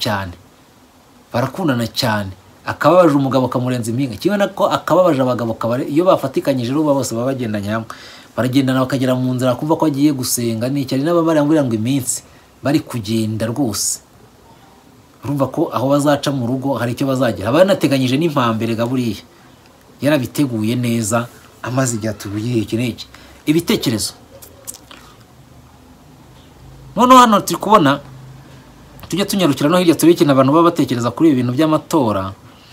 cyane. Akababaje umugabo kamurenza impinga, kimwe nako akababaje abagabo iyo bafatikanyije ruba bose baba bagendanye hamwe, baragendana bakagera mu nzira kumva ko agiye gusenga n'icyari n'ababarambwira ngo iminsi bari kugenda rwose. Urumva ko aho bazaca mu rugo hari icyo bazagira. Abanateganyije n'impambere gaburiye yarabiteguye neza, amazi igihe atubuye iki n'iki ibitekerezo. None hano turi kubona, tujya tunyarukira no hirya turikina abantu baba batekereza kuri ibi bintu by'amatora.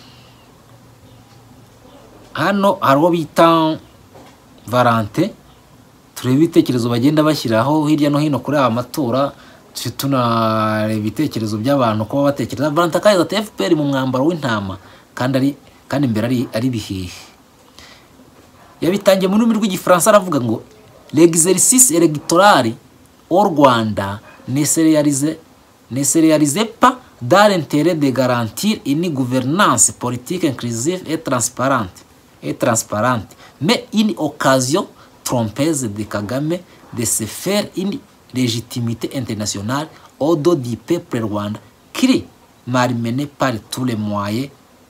Hano hariho bita Valente, tureba ibitekerezo bagenda bashyiraho hirya no hino kuri aya matora. Tunareba ibitekerezo by'abantu ko batekereza. Valente akaza ati FPR mu mwambaro w'intama kandi imbere ari bihihe. Yabitangiye mu rurimi rw'igifaransa aravuga ngo l'exercice électoral au Rwanda ne se réalise pas dans l'intérêt de garantir une gouvernance politique inclusive et transparente, mais une occasion trompeuse de Kagame de se faire une légitimité internationale au dos du peuple rwandais qui malmené par tous les moyens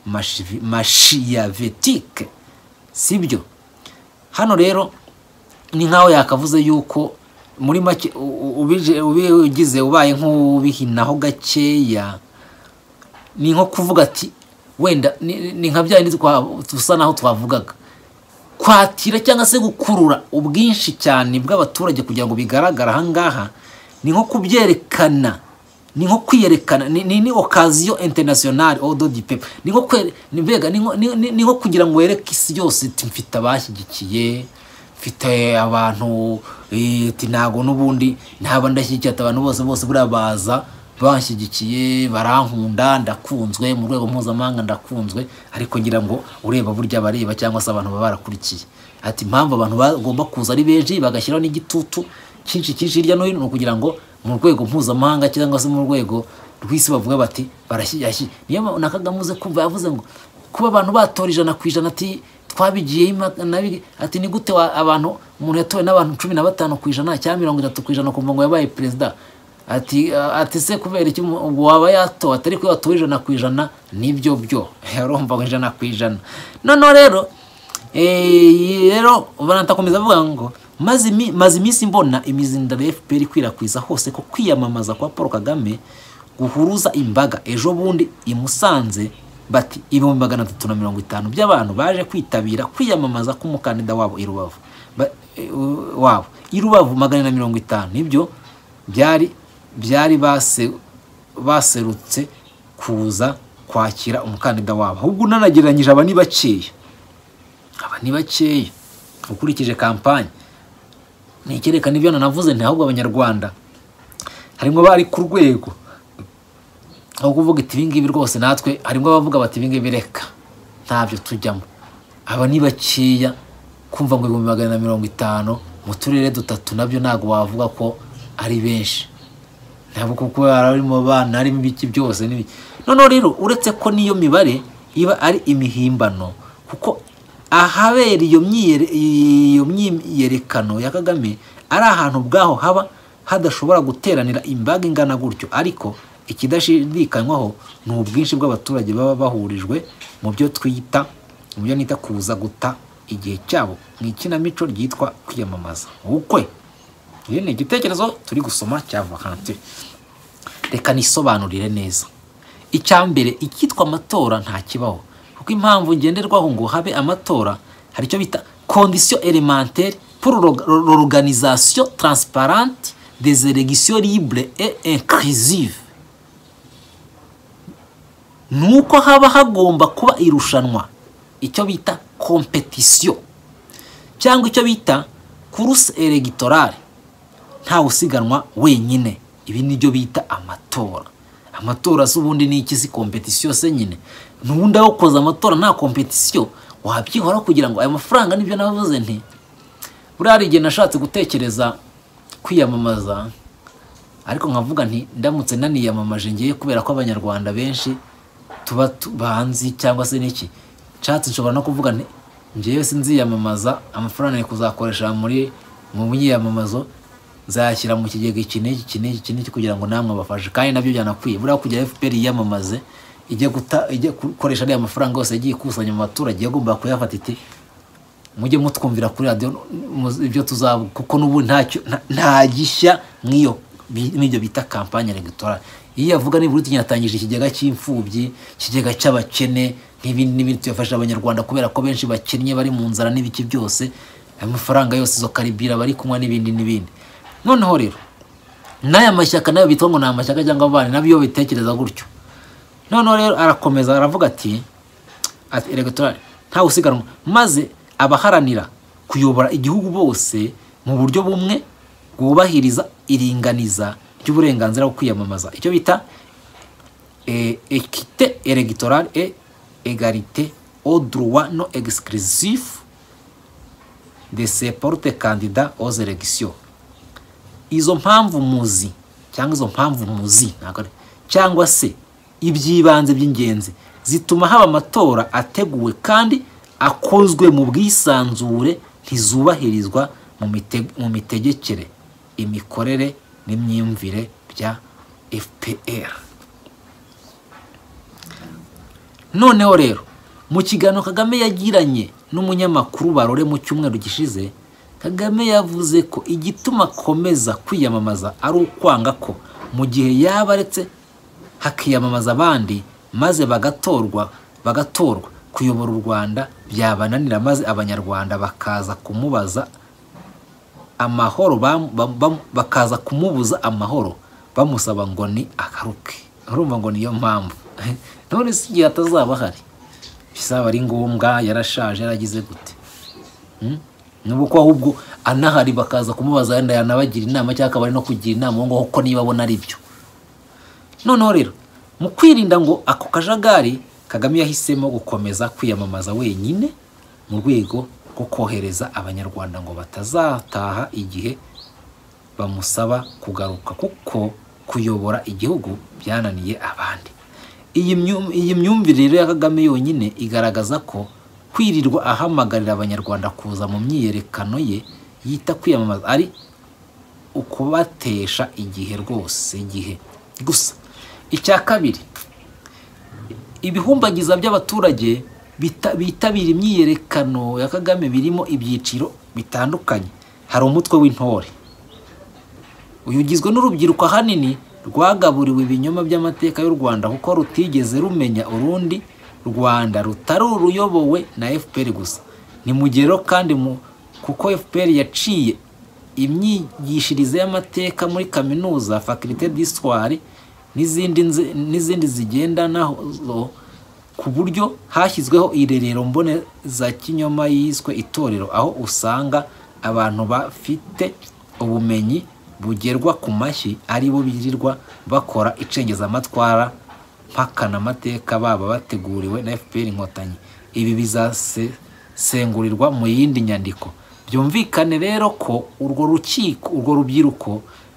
machiavétiques. Sibyo hano rero ni nkaho yakavuze yuko muri make ubigize ubaye nk'ubihinaho gakeya, ni nko kuvuga ati wenda ni nka bya bindi tusa naho twavugaga kwatira cyangwa se gukurura ubwinshi cyane bw'abaturage kugira ngo bigaragara ahangaha. Ni nko kubyerekana, ni nko kwiyerekana, ni occasion internationale au dos du peuple. Ni nko kugira ngo wereke isi yose mfite abashyigikiye, mfite abantu tinago n'ubundi ntaba ndashyigikiye abantu bose burabaza banshyigikiye, barankunda, ndakunzwe mu rwego mpuzamahanga, ndakunzwe. Ariko ngira ngo ureba burya bareba cyangwa se abantu barakurikiye ati impamvu abantu bagomba kuza ari benshi bagashyiraho n'igitutu cyinshi hirya no hino kugira ngo mu rwego mpuzamahanga cyangwa se mu rwego rw'isi bavuga bati barashyigashye. Niyo nakagamuze kumva yavuze ngo kuba abantu batora 100% ati twabigiye ati ni gute abantu umuntu yatowe n'abantu 15% cyangwa 30% kumva ngo yabaye president. Ati se kubera iki waba yatowe atari ko yatowe 100% nibyo byo yaromba 100%. None rero baratakomeza avuga ngo maze iminsi mbona imizindaro ya FPR ikwirakwiza hose ko kwiyamamaza kwa Paul Kagame guhuruza imbaga. Ejo bundi imusanze bati 350 by'abantu baje kwitabira kwiyamamaza k'umukandida wabo i Rubavu. I Rubavu 450 nibyo byari baserutse kuza kwakira umukandida wabo. Ahubwo nanagereranyije aba ni bakeya ukurikije kampanye. Nikereka nibyo nanavuze nti ahubwo abanyarwanda harimo bari ku rwego aho kuvuga iti ibingibi rwose natwe harimo abavuga bati ibingibi reka ntabyo tujyamo. Aba ni bakeya kumva ngo 450 mu turere dutatu nabyo ntago wavuga ko ari benshi. ntabwo kuko harimo abana harimo ibiki byose noneho rero uretse ko niyo mibare iba ari imihimbano kuko ahabera iyo myiyerekano ya Kagame ari ahantu bwaho haba hadashobora guteranira imbaga ingana gutyo, ariko ikidashidikanywaho ni ubwinshi bw'abaturage baba bahurijwe mu byo nita kuza guta igihe cyabo mu ikinamico ryitwa kwiyamamaza ubukwe. Iyi ni igitekerezo turi gusoma cya Valentin. Reka nisobanurire neza. Icyambere ikitwa amatora nta kibaho kuko impamvu ngenderwaho ngo habe amatora hari cyo bita condition élémentaire pour l'organisation transparente des élections libres et inclusives. Nuko haba hagomba kuba irushanwa, icyo bita competition cyangwa icyo bita course électorale, nta usiganwa wenyine. Ibi nibyo bita amatora. Amatora s'ubundi ni iki? Si competition se nyine. Nubundi aho koza amatora nta competition wabyihora kugira ngo aya mafaranga nibyo navuze nti burari igihe nashatse gutekereza kwiyamamaza, ariko nkavuga nti ndamutse naniyamamaje ngiye kubera ko abanyarwanda benshi tuba banzi cyangwa se niki nshatse nshobora no kuvuga nti ngiye sinziyamamaza amafaranga kuzakoresha mu myiyamamazo nzashyira mu kigega iki kugira ngo namwe abafashe, kandi nabyo byanakwiye buriya kugira FPR yiyamamaze ijye gukoresha ariya mafaranga yose yagiye kusanya mu baturage yagomba kuyafata iti mujye mutwumvira kuri radio ibyo tuzavuga kuko n'ubu nta gishya n'ibyo bita campagne electorale. Iyo yavuga ni buri yatangije ikigega cy'imfubyi, ikigega cy'abakene n'ibindi tuyafasha abanyarwanda kubera ko benshi bakennye bari mu nzara n'ibiki byose, amafaranga yose zo karibira bari kunywa n'ibindi. Noneho rero n'aya mashyaka nayo bitwa ngo ni amashyaka cyangwa abana nabyo bitekereza gutyo. Noneho rero arakomeza aravuga ati electorale nta usiganwa, maze abaharanira kuyobora igihugu bose mu buryo bumwe bwubahiriza iringaniza ry'uburenganzira bwo kwiyamamaza, icyo bita équité électorale et égalité au droit non exclusif de se porter candidat aux élections. Izo mpamvu muzi cyangwa se ibyibanze by'ingenzi zituma haba amatora ateguwe kandi akozwe mu bwisanzure ntizubahirizwa mu mitegekere, imikorere n'imyumvire bya FPR. Noneho rero mu kiganiro Kagame yagiranye n'umunyamakuru Barore mu cyumweru gishize, Kagame yavuze ko igituma akomeza kwiyamamaza ari ukwanga ko mu gihe yabaretse hakiyamamaza abandi maze bagatorwa kuyobora u Rwanda byabananira, maze abanyarwanda bakaza kumubuza amahoro bamusaba ngo ni akaruke. Urumva ngo niyo mpamvu none si igihe atazaba hari bisaba ari ngombwa yarashaje yaragize gute nuko ahubwo anahari bakaza kumubaza yenda yanabagira inama cyangwa bari no kugira inama ngo ko niba abona ari byo. Noneho rero mu kwirinda ngo ako kajagari, Kagame yahisemo gukomeza kwiyamamaza wenyine mu rwego rwo kohereza abanyarwanda ngo batazataha igihe bamusaba kugaruka kuko kuyobora igihugu byananiye abandi. Iyi myumvire rero ya Kagame yonyine igaragaza ko kwirirwa ahamagarira abanyarwanda kuza mu myiyerekano ye yita kwiyamamaza ari ukubatesha igihe rwose igihe gusa. Icya kabiri, ibihumbagiza by'abaturage bitabira imyiyerekano ya Kagame birimo ibyiciro bitandukanye. Hari umutwe w'intore, uyu ugizwe n'urubyiruko ahanini rwagaburiwe ibinyoma by'amateka y'u Rwanda kuko rutigeze rumenya urundi Rwanda rutari uruyobowe na FPR gusa. Ni mugero kandi kuko FPR yaciye imyigishirize y'amateka muri kaminuza faculté d'histoire n'izindi zigendanaho ku buryo hashyizweho irerero mboneza kinyoma yiswe itorero, aho usanga abantu bafite ubumenyi bugerwa ku mashyi ari bo birirwa bakora icengezamatwara mpakana amateka baba bateguriwe na FPR Inkotanyi. Ibi bizasengurirwa mu yindi nyandiko. Byumvikane rero ko urwo rubyiruko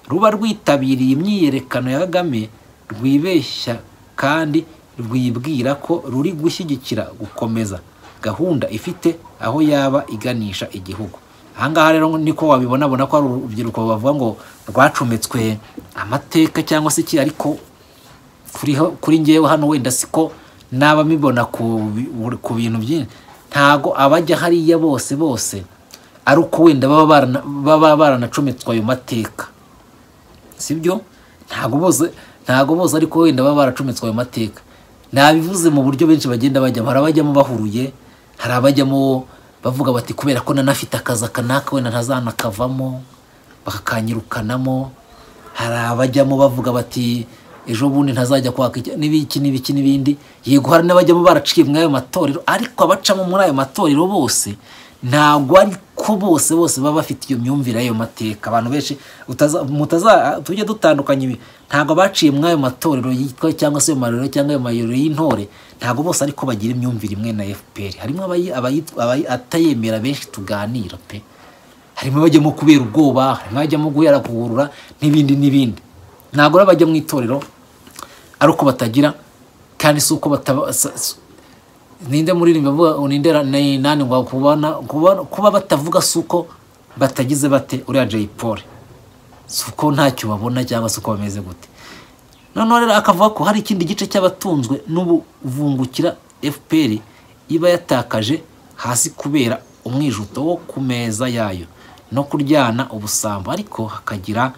ruba rwitabiriye imyiyerekano ya Kagame rwibeshya kandi rwibwira ko ruri gushyigikira gukomeza gahunda ifite aho yaba iganisha igihugu. Ahangaha rero niko wabibona ko ari urubyiruko bavuga ngo rwacometswe amateka cyangwa se iki, ariko kuri ngewe hano wenda siko naba mibona ku bintu byinshi. Ntago abajya hariya bose ari uko wenda baba baranacometswe ayo mateka, sibyo? Ntago bose ariko wenda baba baracometswe ayo mateka. Nabivuze mu buryo benshi bagenda bajya, hari abajyamo bahuruye, hari abajyamo bavuga bati kubera ko nanafite akazi kanaka wenda ntazanakavamo bakakanyirukanamo, hari abajyamo bavuga bati ejo bundi ntazajya kwaka n'ibiki n'ibindi. Yego hari n'abajyamo baraciye mu ayo matorero, ariko abacamo muri ayo matorero bose ntago ariko bose baba bafite iyo myumvire y'ayo mateka. Abantu benshi tujye dutandukanya ibi. Ntago baciye mu ayo matorero yitwa cyangwa se marero cyangwa ayo mayero y'intore, ntago bose ariko bagira imyumvire imwe na FPR. Harimo atayemera benshi tuganira pe, harimo bajyamo kubera ubwoba, harimo bajyamo guhera kuhurura n'ibindi. Ntago bajya mu itorero ari uko batagira, kandi si uko ninde muririmba vuga unindera nani ngo kuba batavuga suko batagize bate uriya Jay Paul, suko ntacyo babona cyangwa suko bameze gute. None rero akavuga ko hari ikindi gice cy'abatunzwe n'ubuvungukira FPR iba yatakaje hasi kubera umwijuto wo kumeza yayo no kuryana ubusambo, ariko hakagira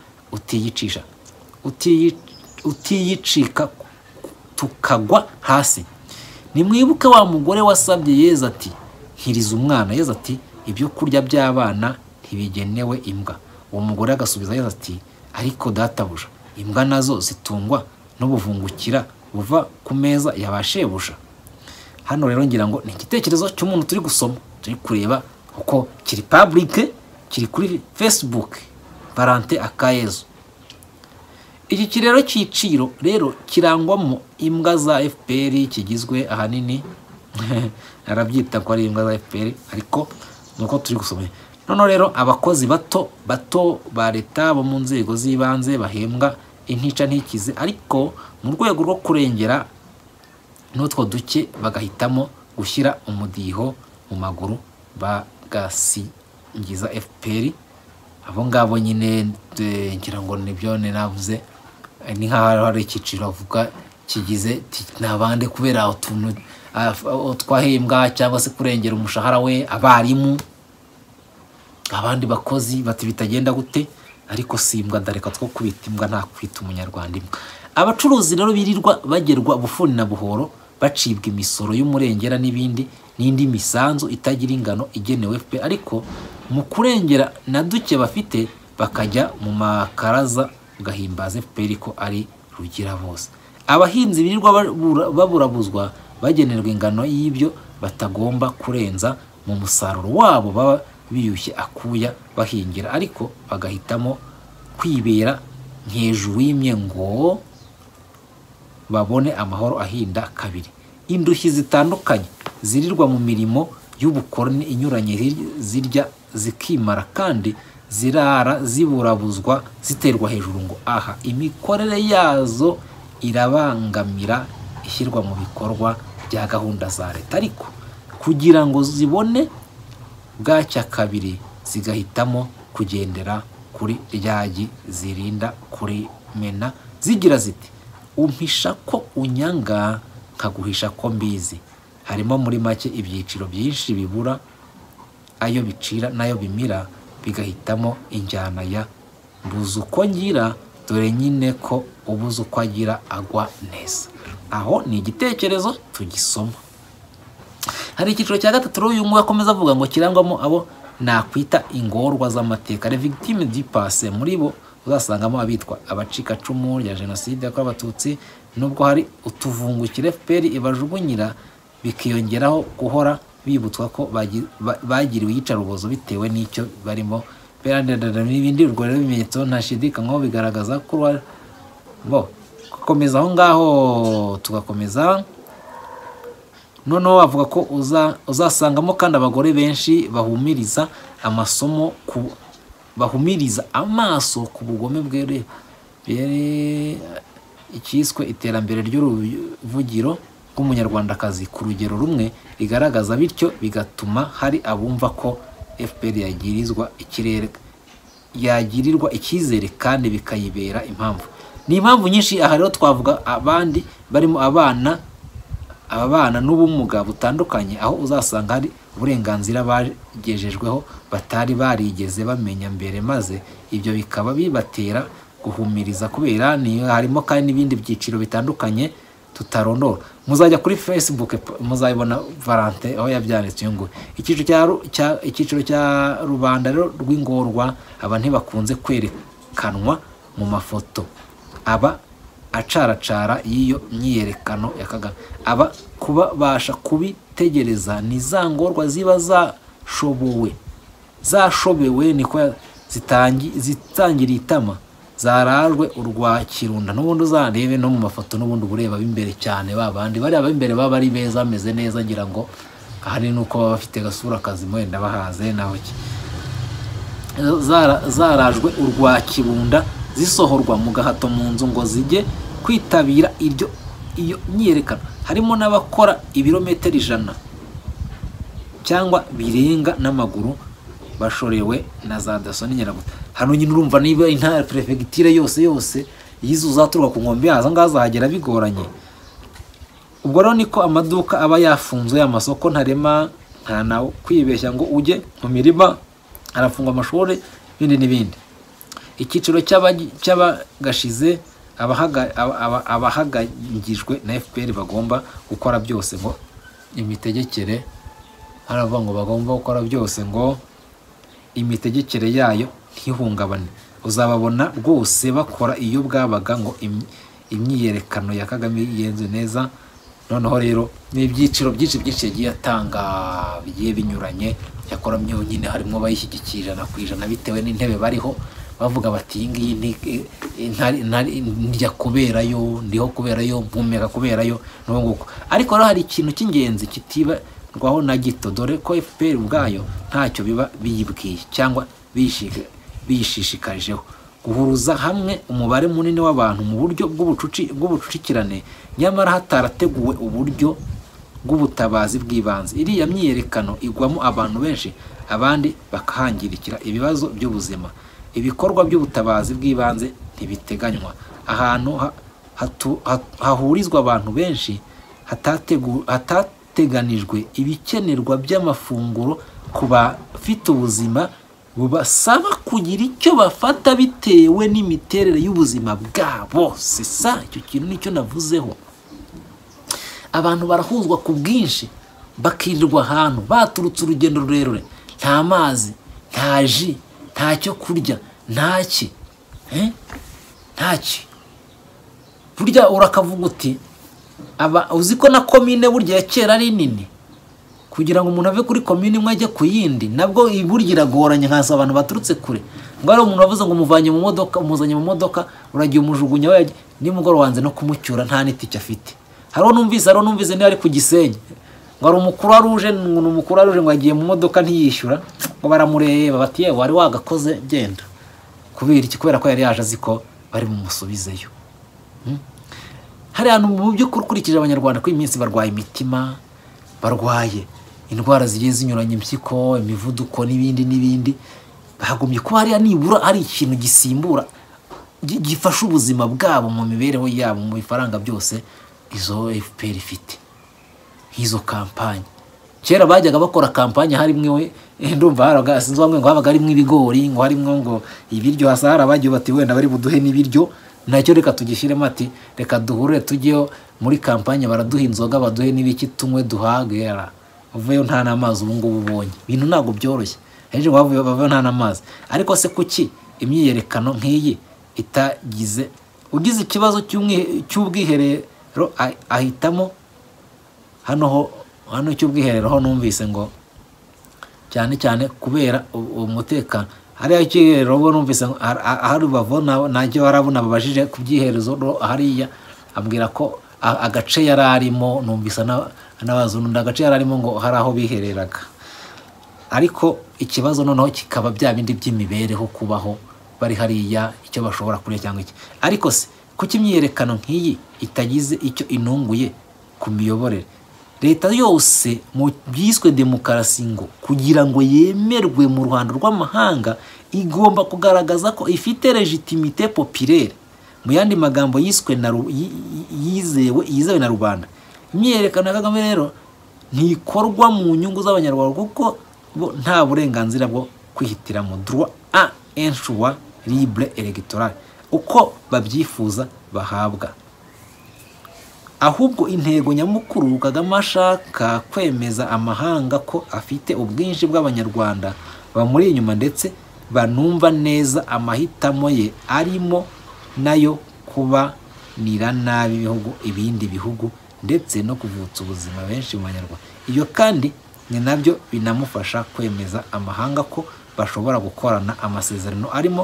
utiyicika tukagwa hasi. Nimwibuke wa mugore wasabye Yezu ati nkiriza umwana. Yezu ati ibyo kurya by'abana ntibigenewe imbwa. Uwo mugore agasubiza Yezu ati ariko databuja, imbwa nazo zitungwa n'ubuvungukira buva ku meza yabashebuja. Hano rero ngira ngo ni igitekerezo cy'umuntu turi gusoma, turi kureba uko kiri public, kiri kuri Facebook, Valentin Akayezu. Iki kirero cyiciro rero kirangwamo imbwa za FPR, kigizwe ahanini arabyita ko ari imbwa za FPR, ariko nuko turi gusoma. None rero abakozi bato ba leta bo mu nzego z'ibanze bahembwa intica ntikize, ariko mu rwego rwo kurengera n'utwo duke bagahitamo gushyira umudiho mu maguru bagasingiza FPR. Abo ngabo nyine ngira ngo nibyo navuze, ni nkaho hari icyiciro avuga kigize nabande kubera utuntu twahembwa cyangwa se kurengera umushahara we, abarimu, abandi bakozi bati bitagenda gute, ariko simbwa ndareka two kubita imbwa nta kwita umunyarwanda imbwa. Abacuruzi rero birirwa bagerwa bufuni na buhoro, bacibwa imisoro y'umurengera n'indi misanzu itagira ingano igenewe FPR, ariko mu kurengera na duke bafite bakajya mu makaraza ugahimbaza FPR ko ari rugira bose. Abahinzi birirwa baburabuzwa bagenerwa ingano y'ibyo batagomba kurenza mu musaruro wabo baba biyushye akuya bahingira, ariko bagahitamo kwibera nk'ejuru y'imye ngo babone amahoro ahinda kabiri. Indushyi zitandukanye zirirwa mu mirimo y'ubukoroni inyuranye zirya zikimara, kandi zirara ziburabuzwa ziterwa hejuru ngo aha imikorere yazo irabangamira ishyirwa mu bikorwa bya gahunda za leta, ariko kugira ngo zibone bwacya kabiri zigahitamo kugendera kuri ryagi zirinda kuri mena, zigira ziti umpisha ko unyanga nkaguhisha ko mbizi. Harimo muri make ibyiciro byinshi bibura ayo bicira nayo bimira, bigahitamo injyana ya mbuze uko ngira dore nyine ko ubuze uko agira agwa neza. Aho ni igitekerezo tugisoma. Hari icyiciro cya gatatu uyu umwe akomeza avuga ngo kirangwamo abo nakwita ingorwa z'amateka, les victimes du passé. Muri bo uzasangamo abitwa abacika cumu ya jenoside yakorewe abatutsi, nubwo hari utuvungukira FPR ibajugunyira, bikiyongeraho guhora bibutswa ko bagiriwe iyicarubozo bitewe n'icyo barimo n'ibindi. Urwo rero ibimenyetso ntashidikanywaho bigaragaza ko gukomeza aho ngaho tugakomeza. Noneho avuga ko uzasangamo kandi abagore benshi bahumiriza amasomo bahumiriza amaso ku bugome bwere ikiswe iterambere ry'uruvugiro rw'umunyarwandakazi ku rugero rumwe rigaragaza, bityo bigatuma hari abumva ko FPR yagirirwa icyizere kandi bikayibera impamvu. Ni impamvu nyinshi. Aha rero twavuga abandi barimo abana n'ubumuga butandukanye, aho uzasanga hari uburenganzira bagejejweho batari barigeze bamenya mbere, maze ibyo bikaba bibatera guhumiriza kubera harimo kandi n'ibindi byiciro bitandukanye tutarondora. Muzajya kuri Facebook muzayibona Valentin aho yabyanditse ngo icyiciro cya rubanda rw'ingorwa aba ntibakunze kwerekanwa mu mafoto, aba acaracara y'iyo myiyerekano ya Kagame, aba kubasha kubitegereza ni za ngorwa ziba zashobewe niko zitangiriye itama, zarajwe urwa kirunda. N'ubundi uzarebe no mu mafoto n'ubundi bureba b'imbere cyane, babandi bari b'imbere baba ari beza ameze neza, ngira ngo ahari nuko baba bafite gasura kazimo wenda bahaze naho ki. Zarajwe urwa kirunda zisohorwa mu gahato mu nzu ngo zijye kwitabira iyo myiyerekano. Harimo n'abakora ibirometero 100 cyangwa birenga n'amaguru bashorewe na za daso n'inyeraguta. Hano nyine urumva niba intara prefecture yose yizuzaturuka ku nkombe yazo ngazahagera bigoranye. Ubwo rero niko amaduka aba yafunzwe, amasoko ntarema, nta nawe kwibeshya ngo ujye mu mirima, arafungwa amashuri n'ibindi. Icyiciro cy'abagashize abahagangijwe na FPR bagomba gukora byose ngo imitegekere, haravuga ngo bagomba gukora byose ngo imitegekere yayo ntihungabane. Uzababona rwose bakora iyo bwabaga ngo imyiyerekano ya Kagame yenze neza. Noneho rero n'ibyiciro byinshi yagiye atanga bigiye binyuranye, yakora nyine harimo bayishyigikira na kwijana bitewe n'intebe bariho, bavuga bati iyi ndya kuberayo, ndiho kuberayo, mpumeka kuberayo n'ubwo. Ariko rero hari ikintu cy'ingenzi kitibarwaho na gito, dore ko FPR ubwayo ntacyo biba biyibwiye cyangwa biyishishikarijeho guhuruza hamwe umubare munini w'abantu mu buryo bw'ubucucikirane, nyamara hatarateguwe uburyo bw'ubutabazi bw'ibanze. Iriya myiyerekano igwamo abantu benshi, abandi bakahangirikira ibibazo by'ubuzima. Ibikorwa by'ubutabazi bw'ibanze ntibiteganywa. Ahantu hahurizwa abantu benshi hatateganijwe ibikenerwa by'amafunguro ku bafite ubuzima bubasaba kugira icyo bafata bitewe n'imiterere y'ubuzima bwabo. Sisa icyo kintu nicyo navuzeho. Abantu barahuzwa ku bwinshi, bakirirwa ahantu baturutse urugendo rurerure, nta mazi, nta ji, nta cyo kurya, ntaki. Burya urakavuga uti uzi ko na komine burya ya kera ari nini, kugira ngo umuntu ave kuri komine imwe ajye ku yindi nabwo burya iragoranye. Nkasa abantu baturutse kure, ngo ari umuntu wavuze ngo umuvanye mu modoka, umuzanye mu modoka, uragiye umujugunya we nimugoroba wanze no kumucyura nta n'itike afite. Haro numvise ni ari ku Gisenyi, ngo ari umukuru aruje ngo agiye mu modoka ntiyishyura, ngo baramureba bati yewe wari wagakoze genda. Kubera ko yari yaje aziko bari mu musubizeyo. Hari ahantu mu byo kurikije abanyarwanda ko iminsi barwaye imitima, barwaye indwara zigiye zinyuranye, impyiko, imivuduko n'ibindi. Bahagumye kuba hari nibura ari ikintu gisimbura gifasha ubuzima bwabo mu mibereho yabo, mu bifaranga byose izo FPR ifite. Hizo kampanye kera bajyaga bakora kampanye harimwe ndumva haraga sinzi bamwe ngo habaga harimo ibigori, ngo harimo ngo ibiryo, hasara bagiye bati wenda bari buduhe n'ibiryo, nacyo reka tugishyiremo ati reka duhure tujyeyo muri kampanye, baraduha inzoga baduhe n'ibiki tunywe duhagera, uvuyeyo nta n'amazi ubu ngubu ubonye. Ibintu ntabwo byoroshye, hejuru bavuyeyo nta n'amazi. Ariko se kuki imyiyerekano nk'iyi itagize ugize ikibazo cy'ubwiherero ahitamo hano cy'ubwiherero ho numvise ngo cyane kubera umutekano. Hariya cy'ubwiherero bo numvise ahari bavona najyo harabona babajije ku byiherezo hariya, ambwira ko agace yararimo numvise n'abazungu agace yararimo ngo hari aho bihereraga. ariko ikibazo noneho kikaba bya bindi by'imibereho kubaho bari hariya icyo bashobora kurya cyangwa iki. Ariko se kuki imyiyerekano nk'iyi itagize icyo inunguye ku miyoborere? Leta yose mu byiswe demokarasi ngo kugira ngo yemerwe mu ruhando rw'amahanga igomba kugaragaza ko ifite legitimite populaire, mu yandi magambo yiswe na yizewe na rubanda. Imyiyerekano ya Kagame rero ntikorwa mu nyungu z'abanyarwanda kuko bo nta burenganzira bwo kwihitiramo droit à un choix libre électoral uko babyifuza bahabwa. Ahubwo intego nyamukuru Kagame ashaka kwemeza amahanga ko afite ubwinshi bw'abanyarwanda bamuri inyuma ndetse banumva neza amahitamo ye arimo nayo kubanira nabi ibindi bihugu ndetse no kuvutsa ubuzima benshi mu banyarwanda. Iyo kandi ni nabyo binamufasha kwemeza amahanga ko bashobora gukorana amasezerano arimo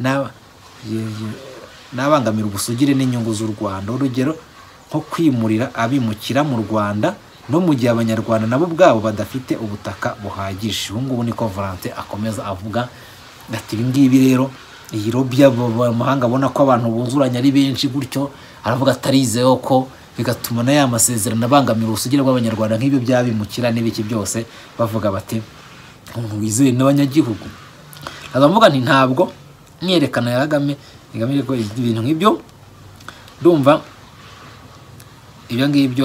n'abangamira ubusugire n'inyungu z'u Rwanda. Urugero nko kwimurira abimukira mu Rwanda no mu gihe abanyarwanda nabo bwabo badafite ubutaka buhagije. Ubu ngubu niko Valentin akomeza avuga ati ibi ngibi rero iyi lobby y'amahanga abona ko abantu buzuranye ari benshi gutyo, aravuga atarizeho ko bigatuma na ya masezerano abangamira ubusugire bw'abanyarwanda nk'ibyo byabimukira n'ibiki byose bavuga bati umuntu wizeye n'abanyagihugu. Azavuga nti ntabwo myerekana ya Kagame igamije ko ibintu nk'ibyo ndumva ibyo ngibyo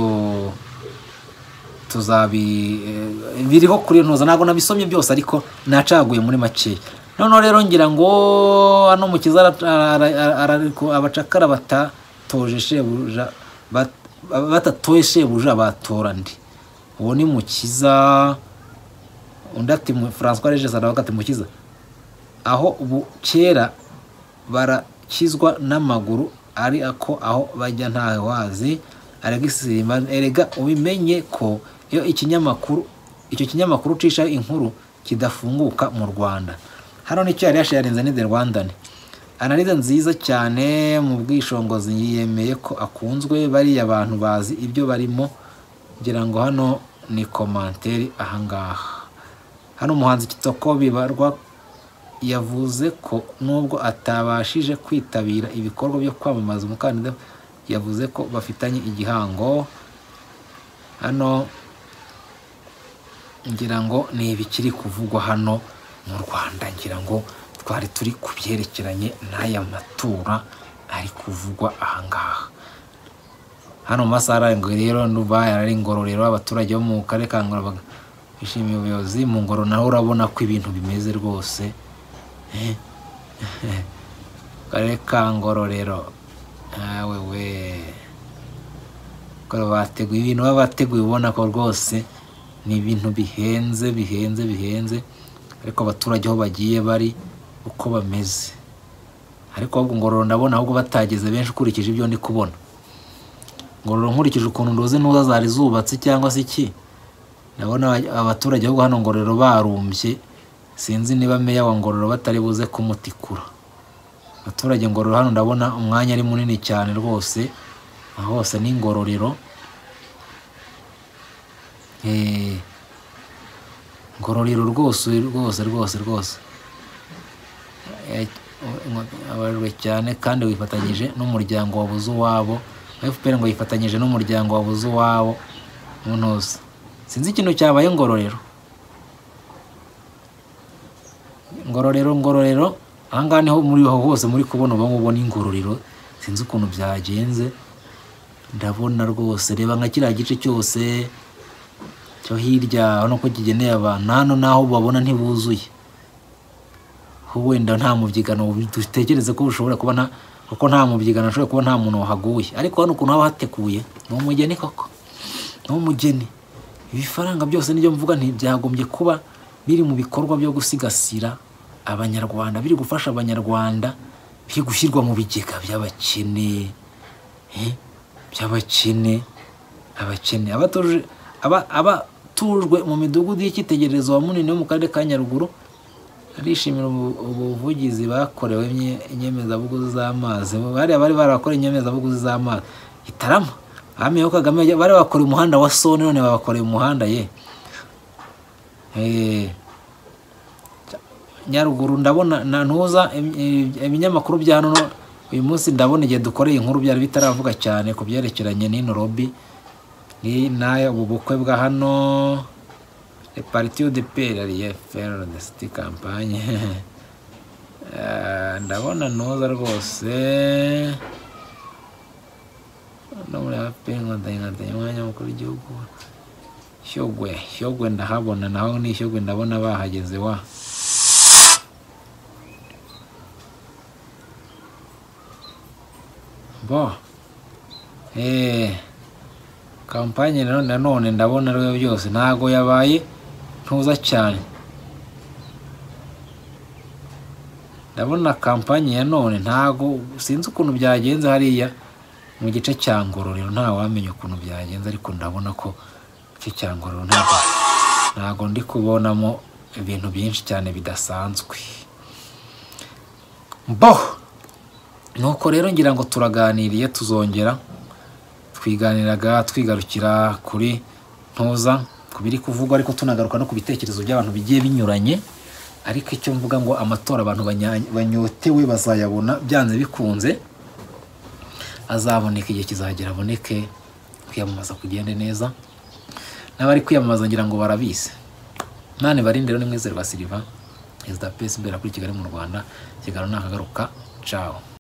biriho kuri ntuza ntabwo nabisomye byose ariko nacaguye muri make. Noneho rero ngira ngo hano Mukiza abacakara batatoje shebuja batatoye shebuja batora ndi. Uwo ni Mukiza, undi ati François Regis aravuga ati Mukiza aho ubu kera barakizwa n'amaguru ari ako aho bajya ntawe wazi aragisimba. Erega ubimenye ko iyo icyo kinyamakuru cisha inkuru kidafunguka mu Rwanda. Hano nicyo yari yasharinze ni The Rwandan. Analize nziza cyane mu bwishongozi yemeye ko akunzwe bari abantu bazi ibyo barimo. Ngira ngo hano ni commentaire ahangaha. Hano umuhanzi Kitoko Bibarwa yavuze ko nubwo atabashije kwitabira ibikorwa byo kwamamaza umukandida yavuze ko bafitanye igihango. Hano ngira ngo ni ibikiri kuvugwa hano mu Rwanda. Ngira ngo twari turi kubyerekeranye n'aya matura ari kuvugwa ahangaha. Hano masara ngo rero nuba yarari Ngororero abaturage bo mu karere ka Ngororero bishimiye ubuyobozi mu Ngororero naho urabona ko ibintu bimeze rwose. Karere ka Ngororero wewe ko bateguye ibintu bateguye ubona ko rwose ni ibintu bihenze ariko abaturage aho bagiye bari uko bameze. Ariko ahubwo Ngororero ndabona ahubwo batageze benshi ukurikije ibyo ndi kubona. Ngororero nkurikije ukuntu ndoze nuza zari zubatse cyangwa se iki, ndabona abaturage ahubwo hano Ngororero barumbye. Sinzi niba meya wa Ngororero batari buze kumutikura. Abaturage Ngororero hano ndabona umwanya ari munini cyane rwose. Aho hose ni Ngororero. Ngororero rwose abajwe cyane kandi wifatanyije n'umuryango wabuze uwabo. FPR ngo yifatanyije n'umuryango wabuze uwabo munose. Sinzi ikintu cyabaye Ngororero. Ngororero ahangaha niho muri ho hose muri kubona ubona Ngororero. Sinzi ukuntu byagenze. Ndabona rwose reba nka kiriya gice cyose cyo hirya hano ko kigeneye abantu hano naho babona ntibuzuye. Wenda nta mubyigano dutekereze ko ushobora kubona kuko nta mubyigano ashobora kuba nta muntu wahaguye. Ariko hano ukuntu haba hateguye no umugeni koko no umugeni. Ibifaranga byose nibyo mvuga ntibyagombye kuba biri mu bikorwa byo gusigasira abanyarwanda, biri gufasha abanyarwanda, biri gushyirwa mu bigega by'abakene. Abakene abatujwe mu midugudu y'ikitegererezo wa munini wo mu karere ka Nyaruguru. Arishimira ubuvugizi bakorewe inyemezabuguzi z'amazi. Bari barakora inyemezabuguzi z'amazi Gitarama. Amiyo Kagame bari bakora umuhanda wa Sone none babakoreye umuhanda ye. Nyaruguru ndabona ntuza ibinyamakuru bya hano uyu munsi ndabona igihe dukoreye inkuru byari bitaravuga cyane ku byerekeranye n'ino lobby ni nayo ubu bukwe bwa hano le parti de paix faire de cette campagne ndabona ntuza rwose no muri apenga ndayingandanye umwanya mukuru w'igihugu Shyogwe ndahabona naho ni Shyogwe ndabona bahageze wa bo kampanye nanone ndabona rero byose ntago yabaye ntuza cyane ndabona kampanye ya none ntago sinzi ukuntu byagenze hariya mu gice cya Ngororero nta wamenye ukuntu byagenze ariko ndabona ko igice cya Ngororero ntago ndi kubonamo ibintu byinshi cyane bidasanzwe bo nuko rero ngira ngo turaganiriye tuzongera twiganiraga twigarukira kuri ntuza kubiri kuvugwa ariko tunagaruka no ku bitekerezo by'abantu bigiye binyuranye ariko icyo mvuga ngo amatora abantu banyotewe bazayabona byanze bikunze azaboneka igihe kizagera aboneke kwiyamamaza kugende neza n'abari kwiyamamaza ngira ngo barabizi nane barinde rero nimwizerwa Silva is the best mbera kuri Kigali mu Rwanda kigaro nakagaruka ciao.